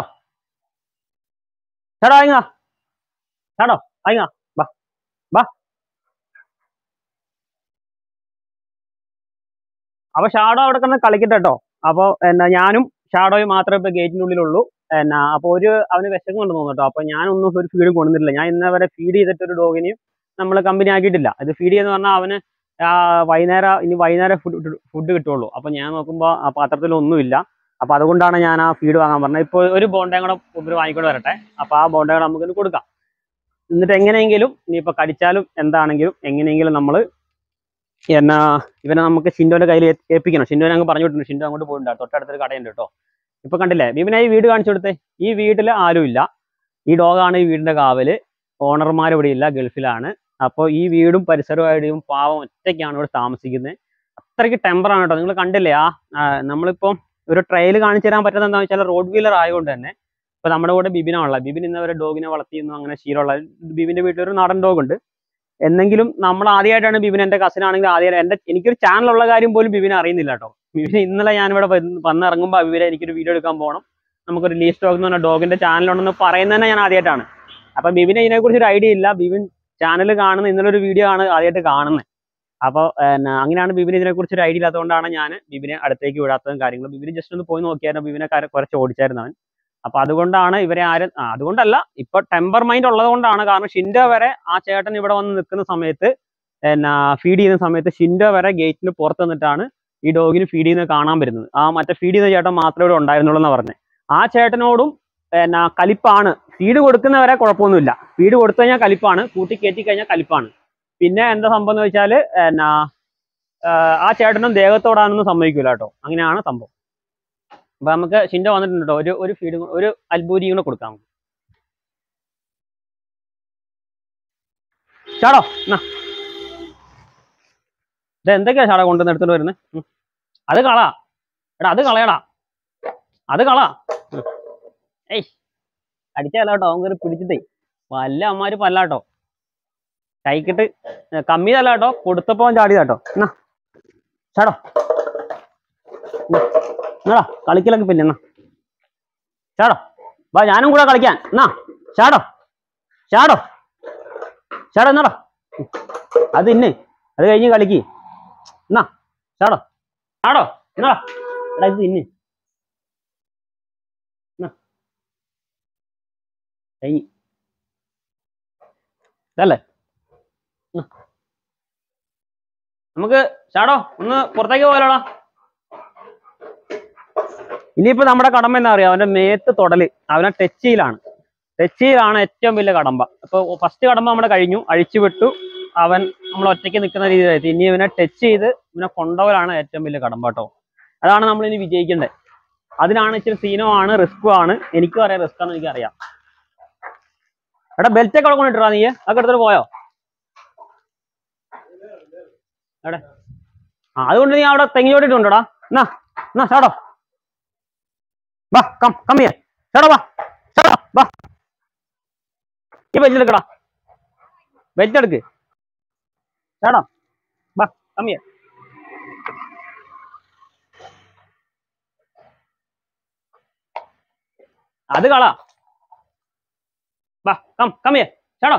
ഷാഡോ ആയിങ്ങ, ഷാഡോ ആയിങ്ങ, വാ വാ. അപ്പൊ ഷാഡോ അവിടെ കിടന്ന് കളിക്കട്ടെ കേട്ടോ. അപ്പൊ ഞാനും ഷാഡോയും മാത്രമേ ഇപ്പൊ ഗേറ്റിന്റെ ഉള്ളിലുള്ളൂ. അപ്പൊ അവന് വിശക്കുന്നുണ്ട് തോന്നുന്നു കേട്ടോ. അപ്പൊ ഞാനൊന്നും ഒരു ഫീഡും കൊണ്ടുവന്നിട്ടില്ല. ഞാൻ ഇന്നേ വരെ ഫീഡ് ചെയ്തിട്ട് ഒരു ഡോഗിനെയും നമ്മൾ കമ്പനി ആക്കിയിട്ടില്ല. ഇത് ഫീഡ് ചെയ്യുന്ന പറഞ്ഞാൽ അവന് വൈകുന്നേരം ഫുഡ് കിട്ടുള്ളൂ. അപ്പൊ ഞാൻ നോക്കുമ്പോൾ ആ പാത്രത്തിലൊന്നുമില്ല. അപ്പൊ അതുകൊണ്ടാണ് ഞാൻ ആ ഫീഡ് വാങ്ങാൻ പറഞ്ഞത്. ഇപ്പോൾ ഒരു ബോണ്ടയും കൂടെ ഇവർ വാങ്ങിക്കൊണ്ട് വരട്ടെ. അപ്പൊ ആ ബോണ്ടയും കൂടെ നമുക്ക് കൊടുക്കാം. എന്നിട്ട് എങ്ങനെയെങ്കിലും ഇനിയിപ്പോൾ കടിച്ചാലും എന്താണെങ്കിലും എങ്ങനെയെങ്കിലും നമ്മൾ ഇവനെ നമുക്ക് ഷിൻഡോന്റെ കയ്യിൽ ഏൽപ്പിക്കണം. ഷിൻഡോനെ അങ്ങ് പറഞ്ഞു വിട്ടിട്ടുണ്ട്. ഷിൻഡോ അങ്ങോട്ട് പോയിട്ടുണ്ട്. തൊട്ടടുത്തൊരു കടയുണ്ട് കേട്ടോ. ഇപ്പൊ കണ്ടില്ലേ, ബീബിനെ ഈ വീട് കാണിച്ചു കൊടുത്തേ. ഈ വീട്ടിൽ ആരുമില്ല. ഈ ഡോഗാണ് ഈ വീടിന്റെ കാവല്. ഓണർമാർ ഇവിടെ ഇല്ല, ഗൾഫിലാണ്. അപ്പോൾ ഈ വീടും പരിസരമായിട്ടും പാവം ഒറ്റയ്ക്കാണ് ഇവിടെ താമസിക്കുന്നത്. അത്രയ്ക്ക് ടെമ്പറാണ് കേട്ടോ. നിങ്ങൾ കണ്ടില്ലേ നമ്മളിപ്പം ഒരു ട്രയൽ കാണിച്ചു തരാൻ പറ്റുന്നത് എന്താണെന്ന് വെച്ചാൽ റോഡ് വീലർ ആയതുകൊണ്ട് തന്നെ ഇപ്പൊ നമ്മുടെ കൂടെ ബിബിനാണുള്ള. ബിബിൻ ഇന്നവരെ ഡോഗിനെ വളർത്തിയിരുന്നു, അങ്ങനെ ശീലമുള്ള ബിബിന്റെ വീട്ടിലൊരു നാടൻ ഡോഗ് ഉണ്ട്. എന്നെങ്കിലും നമ്മൾ ആദ്യമായിട്ടാണ് ബിബിൻ, എൻ്റെ കസിൻ ആണെങ്കിൽ ആദ്യമായിട്ട് എനിക്കൊരു ചാനലുള്ള കാര്യം പോലും ബിബിനെ അറിയുന്നില്ല കേട്ടോ. ബിബിനെ ഇന്നലെ ഞാനിവിടെ വന്നിറങ്ങുമ്പോൾ ബിബിനെ എനിക്കൊരു വീഡിയോ എടുക്കാൻ പോകണം, നമുക്കൊരു ലീസ് ഡോഗ് എന്ന് പറഞ്ഞ ഡോഗിന്റെ ചാനലുണ്ടെന്ന് പറയുന്നത് തന്നെ ഞാൻ ആദ്യമായിട്ടാണ്. അപ്പൊ ബിബിനെ ഇതിനെക്കുറിച്ച് ഒരു ഐഡിയ ഇല്ല. ബിബിൻ ചാനൽ കാണുന്ന ഇന്നലെ ഒരു വീഡിയോ ആണ് ആദ്യമായിട്ട് കാണുന്നത്. അപ്പോൾ അങ്ങനെയാണ് ബിബിന് ഇതിനെക്കുറിച്ച് ഒരു ഐഡിയ ഇല്ലാത്തതുകൊണ്ടാണ് ഞാൻ ബിബിനെ അടുത്തേക്ക് വിടാത്തതും കാര്യങ്ങളും. ബിബിന് ജസ്റ്റ് ഒന്ന് പോയി നോക്കിയായിരുന്നു, ബിബിനെ കുറച്ച് ഓടിച്ചായിരുന്നു അവൻ. അപ്പൊ അതുകൊണ്ടാണ് ഇവരെ ആരും അതുകൊണ്ടല്ല, ഇപ്പൊ ടെമ്പർ മൈൻഡ് ഉള്ളത് കൊണ്ടാണ്. കാരണം ഷിൻഡോ വരെ ആ ചേട്ടൻ ഇവിടെ വന്ന് നിൽക്കുന്ന സമയത്ത് ഫീഡ് ചെയ്യുന്ന സമയത്ത് ഷിൻഡോ വരെ ഗേറ്റിന് പുറത്ത് നിന്നിട്ടാണ് ഈ ഡോഗിന് ഫീഡ് ചെയ്യുന്നത് കാണാൻ വരുന്നത്. ആ മറ്റേ ഫീഡ് ചെയ്യുന്ന ചേട്ടൻ മാത്രമേ ഇവിടെ ഉണ്ടായിരുന്നുള്ളൂ എന്ന് പറഞ്ഞത്. ആ ചേട്ടനോടും കലിപ്പാണ്. ഫീഡ് കൊടുക്കുന്നവരെ കുഴപ്പമൊന്നുമില്ല, ഫീഡ് കൊടുത്തു കഴിഞ്ഞാൽ കലിപ്പാണ്, കൂട്ടി കയറ്റി കഴിഞ്ഞാൽ കലിപ്പാണ്. പിന്നെ എന്താ സംഭവം എന്ന് വെച്ചാൽ ആ ചേട്ടനും ദേഹത്തോടാനൊന്നും സമ്മതിക്കില്ല കേട്ടോ. അങ്ങനെയാണ് സംഭവം. അപ്പൊ നമുക്ക് ഷിൻഡോ വന്നിട്ടുണ്ട് കേട്ടോ. ഒരു ഫീഡ്, ഒരു അൽബൂരിയും കൂടെ കൊടുക്കാം. ഷാടോ എന്നാ ഇത് എന്തൊക്കെയാ ഷാടോ കൊണ്ടുവന്ന് എടുത്തോണ്ട് വരുന്നത്? അത് കളാ എടാ, അത് കളയടാ, അത് കളാ. ഏയ് അടിച്ചല്ല കേട്ടോ, അവൻ കയറി പിടിച്ചിട്ടേ വല്ല അമ്മമാര് പല്ലാട്ടോ. കൈക്കിട്ട് കമ്മിയല്ല കേട്ടോ, കൊടുത്തപ്പോ ചാടിയതാട്ടോ. എന്നാ ഷാടോ എന്നാടാ, കളിക്കലൊക്കെ പിന്നെ എന്നാ ഷാടോ വാ, ഞാനും കൂടെ കളിക്കാൻ. എന്നാ ഷാടോ ഷാടോ ഷാടോ എന്നാടാ, അത് ഇന്ന് അത് കഴിഞ്ഞ് കളിക്ക്. എന്നാ ഷാടോ ഷാടോ എന്നാടാ, എടാ ഇത് ഇന്ന് കഴിഞ്ഞ് ഇതല്ലേ. നമുക്ക് ഷാടോ ഒന്ന് പുറത്തേക്ക് പോയാലോടാ. ഇനിയിപ്പോ നമ്മുടെ കടമ്പ എന്താ പറയാ, അവന്റെ മേത്ത് തൊടല്, അവനെ ടച്ച് ചെയ്യലാണ് ഏറ്റവും വലിയ കടമ്പ. ഇപ്പൊ ഫസ്റ്റ് കടമ്പ നമ്മുടെ കഴിഞ്ഞു, അഴിച്ചു വിട്ടു, അവൻ നമ്മൾ ഒറ്റയ്ക്ക് നിൽക്കുന്ന രീതിയിലായി. ഇനി ഇവനെ ടച്ച് ചെയ്ത് ഇവനെ കൊണ്ടുപോകലാണ് ഏറ്റവും വലിയ കടമ്പ കേട്ടോ. അതാണ് നമ്മൾ ഇനി വിജയിക്കേണ്ടത്. അതിനാണ് ഇച്ചിരി സീനമാണ്, റിസ്കും ആണ്. എനിക്കും അറിയാം റിസ്ക് ആണെന്ന് എനിക്കറിയാം. എടാ ബെൽറ്റ് ഒക്കെ കൊണ്ടിട്ടാ നീ, അതൊക്കെ എടുത്തിട്ട് പോയോ? എവിടെ അതുകൊണ്ട് നീ അവിടെ തെങ്ങിയോട്ടിട്ടുണ്ടോടാ. എന്നാ എന്നാ ഷാടോ വാ, കമ്മിയ ഷാടോ വാ, ഷാടോ വാ, ഈ ബെൽറ്റ് എടുക്കടാ, ബെൽറ്റ് എടുക്ക് ഷാടോ വാ, കമ്മിയ. അത് കളാ വാ, കമ്മിയ ഷാടോ.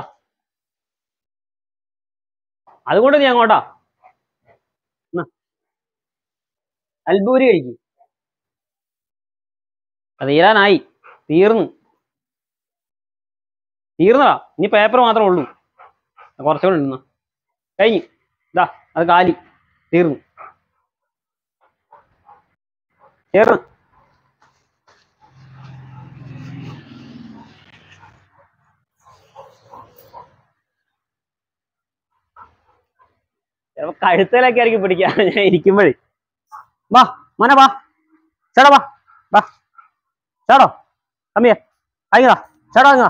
അതുകൊണ്ട് നീ അങ്ങോട്ടാ അൽബൂരി കഴിക്കും. അത് തീർന്നടാ, ഇനി പേപ്പർ മാത്രമേ ഉള്ളൂ, കുറച്ചുകൂടെ ഉണ്ടെന്ന കഴിഞ്ഞു. ഇതാ അത് കാലി തീർന്നു. ചിലപ്പോ കഴുത്തേലൊക്കെ ആയിരിക്കും പിടിക്കുക ഞാൻ ഇരിക്കുമ്പോഴേ. വാ മോനെ വാ, ചേടാ വാ വാ, ചേടോ കമ്മിയാ അയങ്ങതാ, ചേടാ അങ്ങാ.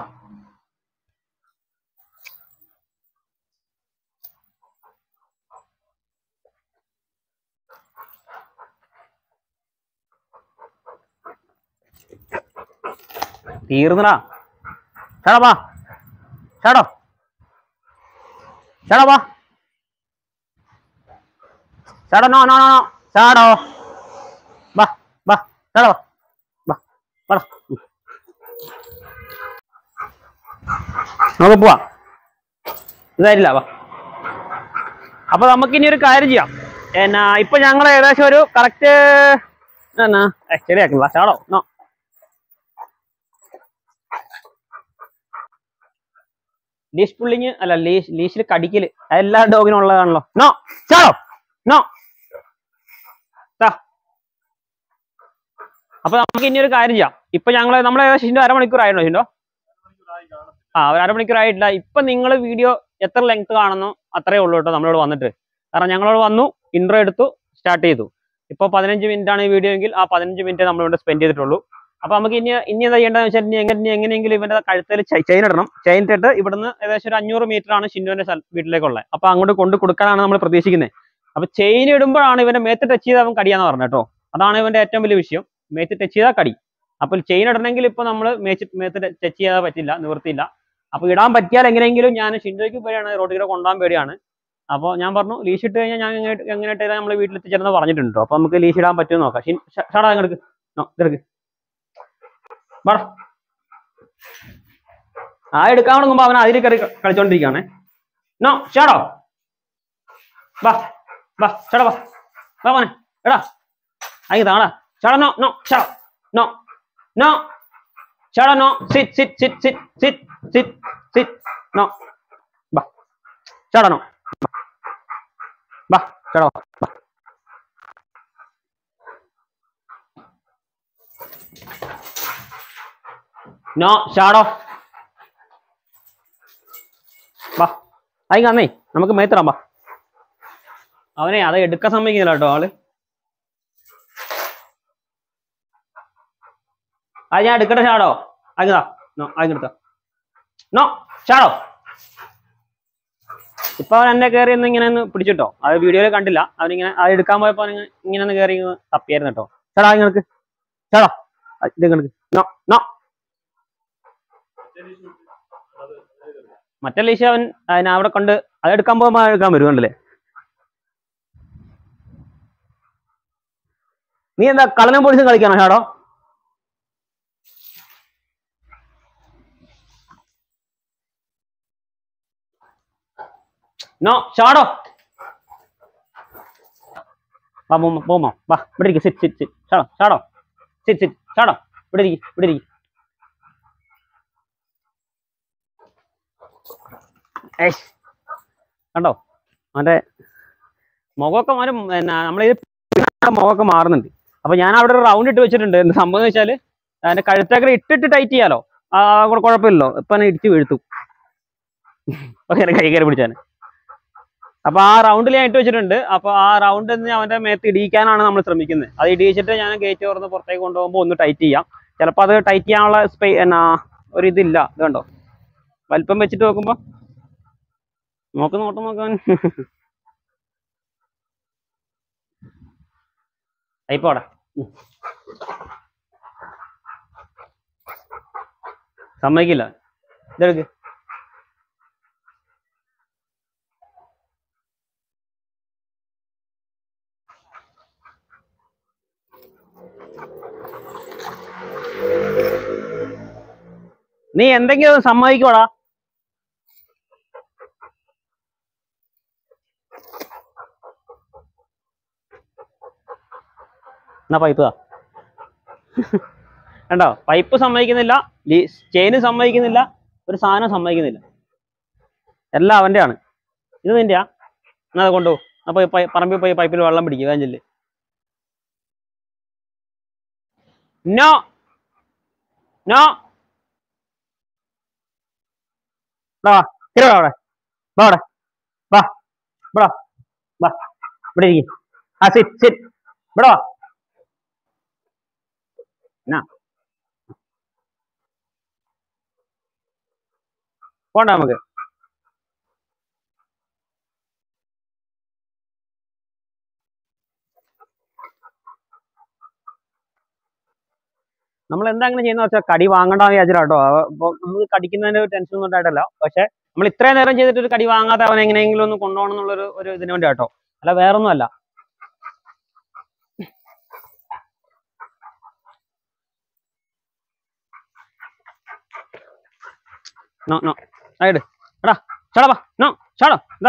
തീർന്നടാ, ചേടാ വാ, ചേടോ ചേടാ വാ, ചേടാ നോ നോ നോ, ചേടോ വാ വാ, ചേടാ വാ വാ വാടാ, നമുക്ക് പോവാ. ഇതായില്ല വാ. അപ്പൊ നമുക്കിനി ഒരു കാര്യം ചെയ്യാം. ഇപ്പൊ ഞങ്ങൾ ഏകദേശം ഒരു കറക്റ്റ് ശരിയാക്കില്ല ചേടോ നോ. ലീഷ് പുള്ളിങ് അല്ല, ലീഷിൽ കടിക്കല് എല്ലാ ഡോഗിനും ഉള്ളതാണല്ലോ. No ചേടോ no. അപ്പൊ നമുക്ക് ഇനി ഒരു കാര്യം ചെയ്യാം. ഇപ്പൊ നമ്മൾ ഏകദേശം അരമണിക്കൂർ ആയിരുന്നോ ഷിൻഡോ? ഒരു അരമണിക്കൂർ ആയിട്ടില്ല. ഇപ്പൊ നിങ്ങൾ വീഡിയോ എത്ര ലെങ്ത് കാണുന്നു അത്രേ ഉള്ളൂ കേട്ടോ നമ്മളോട് വന്നിട്ട്. കാരണം ഞങ്ങളോട് വന്നു, ഇൻട്രോ എടുത്തു, സ്റ്റാർട്ട് ചെയ്തു. ഇപ്പൊ 15 മിനിറ്റ് ആണ് ഈ വീഡിയോ എങ്കിൽ ആ 15 മിനിറ്റ് നമ്മളിവിടെ സ്പെൻഡ് ചെയ്തിട്ടുള്ളൂ. അപ്പൊ നമുക്ക് ഇനി എന്താ ചെയ്യേണ്ടതെന്ന് വെച്ചാൽ എങ്ങനെയെങ്കിലും ഇവന്റെ കഴുത്തിൽ ചെയിൻ ഇടണം. ചെയിൻ ഇട്ടിട്ട് ഇവിടുന്ന് ഏകദേശം ഒരു 500 മീറ്റർ ആണ് ഷിൻഡോന്റെ വീട്ടിലേക്കുള്ളത്. അപ്പൊ അങ്ങോട്ട് കൊണ്ട് കൊടുക്കാനാണ് നമ്മൾ പ്രതീക്ഷിക്കുന്നത്. അപ്പൊ ചെയിൻ ഇടുമ്പോഴാണ് ഇവന്റെ മേത്ത് ടച്ച് ചെയ്താൽ അവൻ കടിയാന്ന് പറഞ്ഞു കേട്ടോ. അതാണ് ഇവന്റെ ഏറ്റവും വലിയ വിഷയം, മേത്ത് ടച്ച് ചെയ്താൽ കടി. അപ്പോൾ ചെയിൻ ഇടണമെങ്കിൽ ഇപ്പൊ നമ്മൾ മേത്ത് ടച്ച് ചെയ്യാതെ പറ്റില്ല, നിവൃത്തിയില്ല. അപ്പൊ ഇടാൻ പറ്റിയാൽ എങ്ങനെയെങ്കിലും ഞാൻ ഷിൻഡോയ്ക്ക് പേടിയാണ്, റോഡിലൂടെ കൊണ്ടുപോകാൻ പേടിയാണ്. അപ്പോൾ ഞാൻ പറഞ്ഞു ലീഷ് ഇട്ട് കഴിഞ്ഞാൽ ഞാൻ എങ്ങനെ ഇട്ടാൽ നമ്മൾ വീട്ടിൽ എത്തിച്ചേർന്ന് പറഞ്ഞിട്ടുണ്ടോ. അപ്പൊ നമുക്ക് ലീഷ് ഇടാൻ പറ്റുമെന്ന് നോക്കാം. ഷാടാ ഇങ്ങോട്ട് ഇതെടുക്ക് വാടാ. ആ എടുക്കാൻ തുടങ്ങുമ്പോ അവൻ അതിൽ കയറി കളിച്ചോണ്ടിരിക്കുകയാണ്. നോ ഷാടോ വാ വാ ഷാടാ വാ വാ മോനെ എടാ അയ്യ താടാ ഷാടാ. No no shadow no no shadow no sit sit sit sit sit sit sit no വാ ഷാടോ നോ വാ ഷാടോ വാ. നോ ഷാടോ വാ. അയ് അന്നേ നമുക്ക് മേത്തിറാം വാ. അവനെ അത് എടുക്കാൻ സമ്മതിക്കുന്നില്ല കേട്ടോ ആള്. അത് ഞാൻ എടുക്കട്ടെ ഷാടോ. അങ്ങതാ നോ അങ്ങെടുത്ത നോ ഷാടോ. ഇപ്പൊ അവൻ എന്നെ കയറി ഒന്ന് ഇങ്ങനെ ഒന്ന് പിടിച്ചിട്ടോ. അത് വീഡിയോയിൽ കണ്ടില്ല. അവനിങ്ങനെ അത് എടുക്കാൻ പോയപ്പോ ഇങ്ങനെ ഒന്ന് കയറി തപ്പിയായിരുന്നു കേട്ടോ. ഷാടാ ഇങ്ങനക്ക് ഷാടോ ഇത് ഇങ്ങനക്ക് നോ നോ. മറ്റേ ലീശ അവൻ അതിനെ അവിടെ കൊണ്ട് അത് എടുക്കാൻ പോകുമ്പോ എടുക്കാൻ വരും കണ്ടില്ലേ. നീ എന്താ കള്ളനും പോലീസും കളിക്കാനോ ഷാടോ? നോ ഷാടോ വാ പോമോ വാ ഇവിടെ ഇരിക്കും. Sit sit sit shadow shadow sit sit shadow ഇവിടെ ഇരിക്കും ഇവിടെ ഇരിക്കും. കണ്ടോ അവൻ്റെ മുഖമൊക്കെ മാറും. നമ്മളിത് മുഖമൊക്കെ മാറുന്നുണ്ട്. അപ്പൊ ഞാൻ അവിടെ ഒരു റൗണ്ട് ഇട്ട് വെച്ചിട്ടുണ്ട്. എന്ത് സംഭവം എന്ന് വെച്ചാൽ അതിന്റെ കഴുത്തേക്കറി ഇട്ടിട്ട് ടൈറ്റ് ചെയ്യാലോ. കുഴപ്പമില്ലല്ലോ. ഇപ്പൊ തന്നെ ഇടിച്ച് വീഴ്ത്തും കൈ കയറി പിടിച്ചാൽ. അപ്പൊ ആ റൗണ്ടിൽ ഞാൻ ഇട്ട് വെച്ചിട്ടുണ്ട്. അപ്പൊ ആ റൗണ്ട് അവന്റെ മേത്ത് ഇടിയിക്കാനാണ് നമ്മൾ ശ്രമിക്കുന്നത്. അത് ഇടിയിച്ചിട്ട് ഞാൻ ഗേറ്റ് തുറന്ന് പുറത്തേക്ക് കൊണ്ടുപോകുമ്പോൾ ഒന്ന് ടൈറ്റ് ചെയ്യാം. ചിലപ്പോൾ അത് ടൈറ്റ് ചെയ്യാനുള്ള ഒരു ഇതില്ല. ഇത് കണ്ടോ വലിപ്പം വെച്ചിട്ട് നോക്കുമ്പോ നോക്കാൻ ടൈപ്പോടെ സമ്മതിക്കില്ല. ഇതെടുക്ക്. നീ എന്തെങ്കിലും സമ്മതിക്കോടാ. എന്നാ പൈപ്പ് കണ്ടോ, പൈപ്പ് സമ്മതിക്കുന്നില്ല, ചെയിന് സമ്മതിക്കുന്നില്ല, ഒരു സാധനം സമ്മതിക്കുന്നില്ല. എല്ലാം അവന്റെ ആണ്. ഇത് നിന്റെയാ? എന്നാ കൊണ്ടുപോ. അപ്പൊ പറമ്പിൽ പോയി പൈപ്പിൽ വെള്ളം പിടിക്കുക വേഞ്ചില്. നോ നോ വാ അവിടെ വാ അവിടെ വാ ഇവിടെ വാ ഇവിടെ ഇരിക്കും. ആ സിറ്റ് സിറ്റ് ഇവിടെ വാ. എന്നാ പോണ്ട നമുക്ക്. നമ്മൾ എന്താ അങ്ങനെ ചെയ്യുന്ന വെച്ചാൽ കടി വാങ്ങണ്ടെന്ന് വിചാരിച്ചിട്ടോ. അപ്പോൾ നമുക്ക് കടിക്കുന്നതിന്റെ ടെൻഷൻ ഒന്നും ഉണ്ടായിട്ടല്ല. പക്ഷെ നമ്മൾ ഇത്രയും നേരം ചെയ്തിട്ട് ഒരു കടി വാങ്ങാതെ അവൻ എങ്ങനെയെങ്കിലും ഒന്ന് കൊണ്ടുപോകണം എന്നുള്ളൊരു ഇതിനു വേണ്ടി കേട്ടോ. അല്ല വേറൊന്നും അല്ല. നോ നോ ആയിട് എടാ ഷാടാ വാ. നോ ഷാടോ എന്താ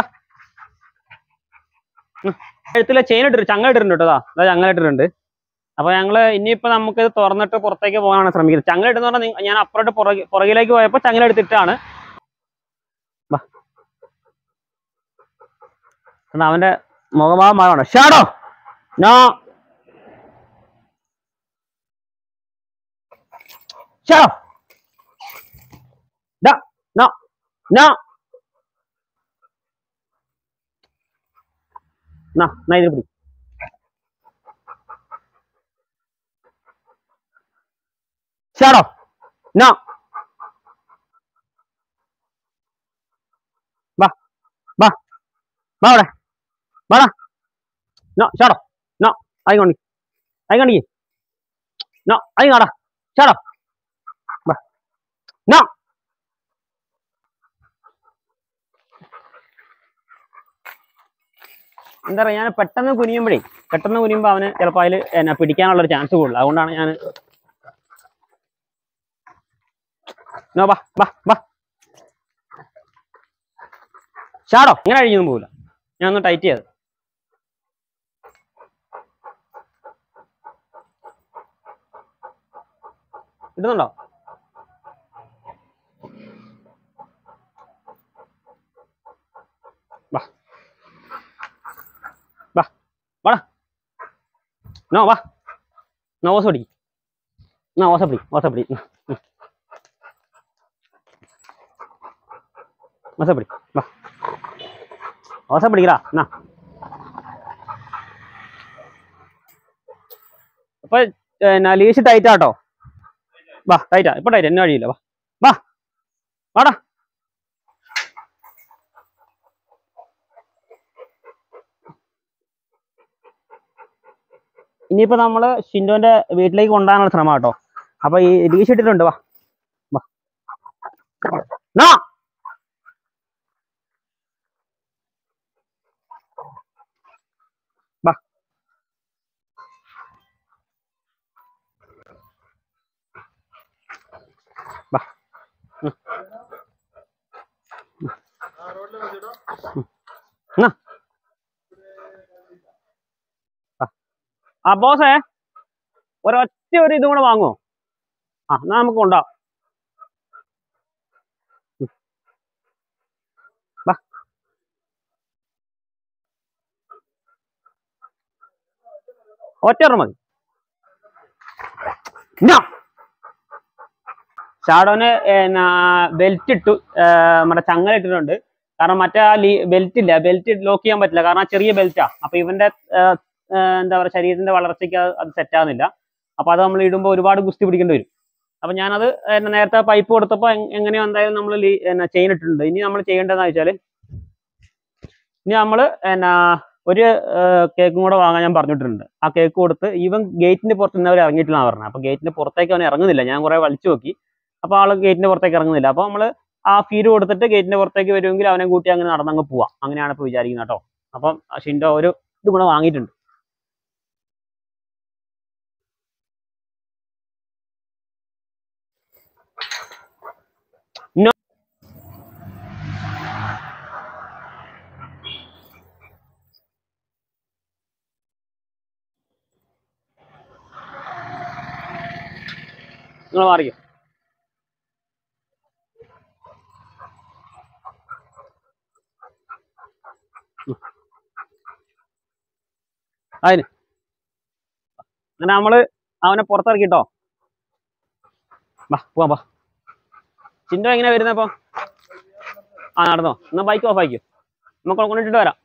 എഴുത്തിലെ ചെയിൻ ഇട്ടിട്ട് ചങ്ങ ഇട്ടിട്ടുണ്ട് കേട്ടോ. അതാ ചങ്ങല ഇട്ടിട്ടുണ്ട്. അപ്പൊ ഞങ്ങള് ഇനിയിപ്പോ നമുക്ക് ഇത് തുറന്നിട്ട് പുറത്തേക്ക് പോകാനാണ് ശ്രമിക്കുന്നത്. ചങ്ങല ഇട്ടെന്ന് പറഞ്ഞാൽ ഞാൻ അപ്പുറത്ത് പുറകിലേക്ക് പോയപ്പോ ചങ്ങല എടുത്തിട്ടാണ്. അവന്റെ മുഖഭാവം മാറാണ്. Shadow no shadow no no എന്നാ ഇതിൽ പിടി. ഷാടോ നോ വാ വാ വാ അവിടെ വാടാ No, shut up. No, I got it. I got it. No, I got it. Shut up. No. എന്താ പറയുക, ഞാൻ പെട്ടെന്ന് കുനിയുമ്പോൾ അവന് ചിലപ്പോൾ അതിൽ എന്നെ പിടിക്കാനുള്ളൊരു ചാൻസ് കൂടുതൽ. അതുകൊണ്ടാണ് ഞാൻ ഷാടോ ഇങ്ങനെ അഴിഞ്ഞൊന്നും പോകില്ല. ഞാൻ ഒന്ന് ടൈറ്റ് ചെയ്ത് ഇടുന്നുണ്ടോ? വാടാ. നോ വാ. നോ ഓസപ്പിടി. നോ ഓസപ്പിടി. ഓസപ്പിടി. ഓസപ്പിടി. വാ. ഓസപ്പിടിക്കടാ. എന്നാ അപ്പൊ ലീഷ് ടൈറ്റ് ആട്ടോ. വാ ടൈറ്റാ. ഇപ്പൊ ടൈറ്റ് എന്നെ കഴിയില്ല. വാ വാ വാടാ. ഇനിയിപ്പോ നമ്മള് ഷിൻഡോന്റെ വീട്ടിലേക്ക് കൊണ്ടുപോകാനുള്ള ശ്രമം കേട്ടോ. അപ്പൊ ഈ ലീഷ് ഇട്ടിട്ടുണ്ട്. വാ വാ. വാ ആ ബോസേ, ഒരൊറ്റ ഒരു ഇതും കൂടെ വാങ്ങുമോ? എന്നാ നമുക്ക് കൊണ്ടുപോവാം. ഒറ്റ മതി. ഷാഡോന് ബെൽറ്റ് ഇട്ടു, നമ്മുടെ ചങ്ങല ഇട്ടിട്ടുണ്ട്. കാരണം മറ്റേ ആ ബെൽറ്റ് ഇല്ല, ബെൽറ്റ് ലോക്ക് ചെയ്യാൻ പറ്റില്ല. കാരണം ആ ചെറിയ ബെൽറ്റാ. അപ്പൊ ഇവന്റെ എന്താ പറയുക, ശരീരത്തിന്റെ വളർച്ചയ്ക്ക് അത് സെറ്റ് ആകുന്നില്ല. അപ്പൊ അത് നമ്മൾ ഇടുമ്പോൾ ഒരുപാട് ഗുസ്തി പിടിക്കേണ്ടി വരും. അപ്പൊ ഞാനത് നേരത്തെ പൈപ്പ് കൊടുത്തപ്പോൾ എങ്ങനെയോ എന്തായാലും നമ്മൾ ചെയിൻ ഇട്ടിട്ടുണ്ട്. ഇനി നമ്മൾ ചെയ്യേണ്ടതെന്ന് വെച്ചാൽ, ഇനി നമ്മൾ ഒരു കേക്കും കൂടെ വാങ്ങാൻ ഞാൻ പറഞ്ഞിട്ടുണ്ട്. ആ കേക്ക് കൊടുത്ത് ഇവൻ ഗേറ്റിന്റെ പുറത്ത് നിന്ന് അവർ ഇറങ്ങിയിട്ടില്ലെന്നാണ് പറഞ്ഞത്. അപ്പൊ ഗേറ്റിന്റെ പുറത്തേക്ക് അവൻ ഇറങ്ങുന്നില്ല. ഞാൻ കുറെ വലിച്ചു നോക്കി. അപ്പൊ ആള് ഗേറ്റിന്റെ പുറത്തേക്ക് ഇറങ്ങുന്നില്ല. അപ്പൊ നമ്മള് ആ ഫീഡ് കൊടുത്തിട്ട് ഗേറ്റിന്റെ പുറത്തേക്ക് വരുമെങ്കിൽ അവനെ കൂട്ടി അങ്ങനെ നടന്നങ്ങ് പോവാം. അങ്ങനെയാണ് ഇപ്പൊ വിചാരിക്കുന്നത് കേട്ടോ. അപ്പം ഷിൻഡോ ഒരു ഇത് കൂടെ വാങ്ങിയിട്ടുണ്ട്. നിങ്ങൾ മാറിക്കും. അതിന് അങ്ങനെ നമ്മള് അവനെ പുറത്തിറക്കിട്ടോ. വാ പോവാ വാ. ചിന്തോ എങ്ങനെയാ വരുന്നപ്പോ? നടന്നോ. എന്നാ ബൈക്ക് ഓഫ് ആയിക്കോ. നമുക്ക് കൊണ്ടിട്ട് വരാം.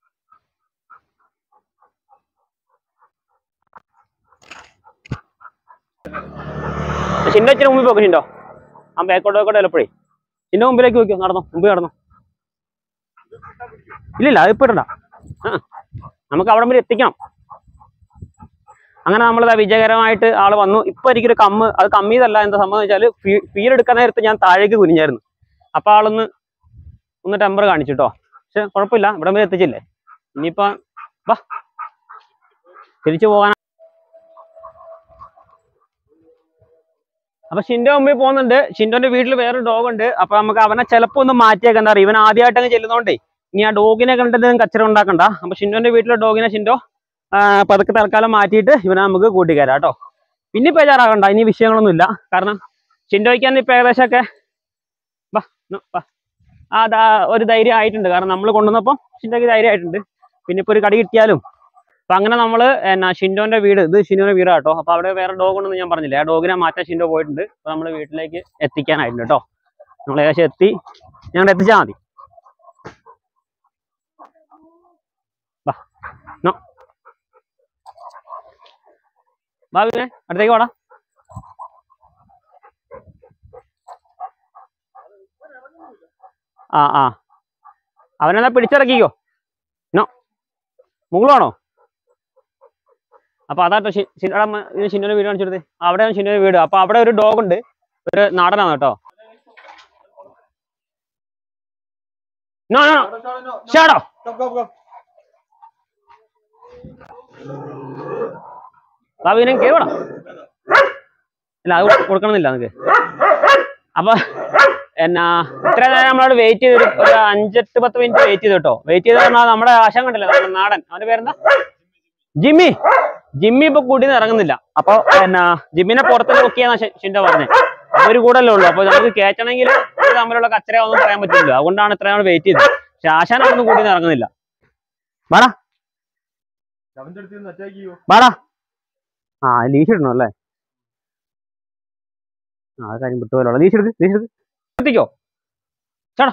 ചിന്തോ ഇച്ചിരി മുമ്പിൽ പോക്കും. ചിന്തോ ആ ബാക്കോട്ട് ചിലപ്പോഴേ ചിന്തോ മുമ്പിലേക്ക് വെക്കോ. നടന്നോ, മുമ്പിൽ നടന്നോ. ഇല്ലില്ല, അത് ഇപ്പൊ ഇടണ്ട. നമുക്ക് അവിടെ വരെ എത്തിക്കണം. അങ്ങനെ നമ്മളത് വിജയകരമായിട്ട് ആള് വന്നു. ഇപ്പൊ എനിക്കൊരു അത് കമ്മിയതല്ല. എന്താ സംഭവം എന്ന് വെച്ചാൽ, ഫീൽ എടുക്കാൻ നേരത്ത് ഞാൻ താഴേക്ക് കുനിഞ്ഞായിരുന്നു. അപ്പൊ ആളൊന്ന് ടെമ്പർ കാണിച്ചു കേട്ടോ. പക്ഷെ കുഴപ്പമില്ല, ഇവിടെ വരെ എത്തിച്ചില്ലേ. ഇനിയിപ്പോ വാ തിരിച്ചു പോകാൻ. അപ്പൊ ഷിൻഡോ മുമ്പിൽ പോകുന്നുണ്ട്. ഷിൻഡോന്റെ വീട്ടിൽ വേറൊരു ഡോഗ് ഉണ്ട്. അപ്പൊ നമുക്ക് അവനെ ചിലപ്പോ ഒന്ന് മാറ്റിയേക്കാം. എന്താ പറയുക, ഇവൻ ആദ്യമായിട്ടങ്ങ് ചെല്ലുന്നോണ്ടേ ഇനി ആ ഡോഗിനെ കണ്ടിട്ട് കച്ചറ ഉണ്ടാക്കണ്ട. അപ്പൊ ഷിൻഡോന്റെ വീട്ടിലെ ഡോഗിനെ ഷിൻഡോ പതുക്കെ തൽക്കാലം മാറ്റിയിട്ട് ഇവനെ നമുക്ക് കൂട്ടിക്കരാം കേട്ടോ. പിന്നെ ബേജാറാകണ്ട, ഇനി വിഷയങ്ങളൊന്നുമില്ല. കാരണം ഷിൻഡോയ്ക്ക് ഇപ്പൊ ഏകദേശമൊക്കെ അതാ ഒരു ധൈര്യം ആയിട്ടുണ്ട്. കാരണം നമ്മൾ കൊണ്ടുവന്നപ്പോൾ ഷിൻഡോയ്ക്ക് ധൈര്യം ആയിട്ടുണ്ട്. പിന്നെ ഇപ്പൊ ഒരു കടി കിട്ടിയാലും. അപ്പൊ അങ്ങനെ നമ്മള് ഷിൻഡോന്റെ വീട്, ഇത് ഷിൻഡോന്റെ വീടാ കേട്ടോ. അപ്പൊ അവിടെ വേറെ ഡോഗ് ഉണ്ടെന്ന് ഞാൻ പറഞ്ഞില്ലേ. ആ ഡോഗിനെ മാറ്റാൻ ഷിൻഡോ പോയിട്ടുണ്ട്. അപ്പൊ നമ്മള് വീട്ടിലേക്ക് എത്തിക്കാനായിട്ടുണ്ട് കേട്ടോ. നമ്മൾ ഏകദേശം എത്തി. ഞങ്ങൾ എത്തിച്ചാൽ മതി. ബാബുവിനെ അടുത്തേക്ക് വാടാ. അവനെന്നാ പിടിച്ചിറക്കിക്കോ. നോ മുകളാണോ? അപ്പൊ അതാട്ടോ ഷിൻഡോയുടെ വീട് കാണിച്ചെടുത്ത്. അവിടെയാണ് ഷിൻഡോയുടെ വീട്. അപ്പൊ അവിടെ ഒരു ഡോഗ് ഉണ്ട്, ഒരു നാടനാണ് കേട്ടോ. ഷാഡോ ബാബുവിനെ കേൾക്കണം. ഇല്ല, അത് കൊടുക്കണമെന്നില്ല നമുക്ക്. അപ്പൊ എന്നാ ഇത്ര നേരം നമ്മളവിടെ വെയിറ്റ് ചെയ്ത് ഒരു 5-10 മിനിറ്റ് വെയിറ്റ് ചെയ്തു കേട്ടോ. വെയിറ്റ് ചെയ്ത് പറഞ്ഞാൽ നമ്മുടെ ആശാൻ കണ്ടില്ല, നമ്മുടെ നാടൻ, അവന്റെ പേരെന്താ, ജിമ്മി. ജിമ്മി ഇപ്പൊ കൂട്ടിന്ന് ഇറങ്ങുന്നില്ല. അപ്പൊ എന്നാ ജിമ്മിനെ പുറത്ത് നോക്കിയാന്നാ ഷിൻഡോ പറഞ്ഞത്. ഒരു കൂടല്ലേ ഉള്ളൂ. അപ്പൊ നമുക്ക് കയറ്റണമെങ്കിൽ തമ്മിലുള്ള കച്ചറ ഒന്നും പറയാൻ പറ്റില്ല. അതുകൊണ്ടാണ് ഇത്രയും നാൾ വെയിറ്റ് ചെയ്തത്. പക്ഷെ ആശാൻ അവിടുന്ന് കൂട്ടിന്ന് ഇറങ്ങുന്നില്ല. വാടാ വാടാ. ആ ലീഷ് ഇടണോ അല്ലേ? ആ കാര്യം വിട്ടുപോലുള്ള. ലീഷ് എടുക്ക് എത്തിക്കോ. ചേട്ടാ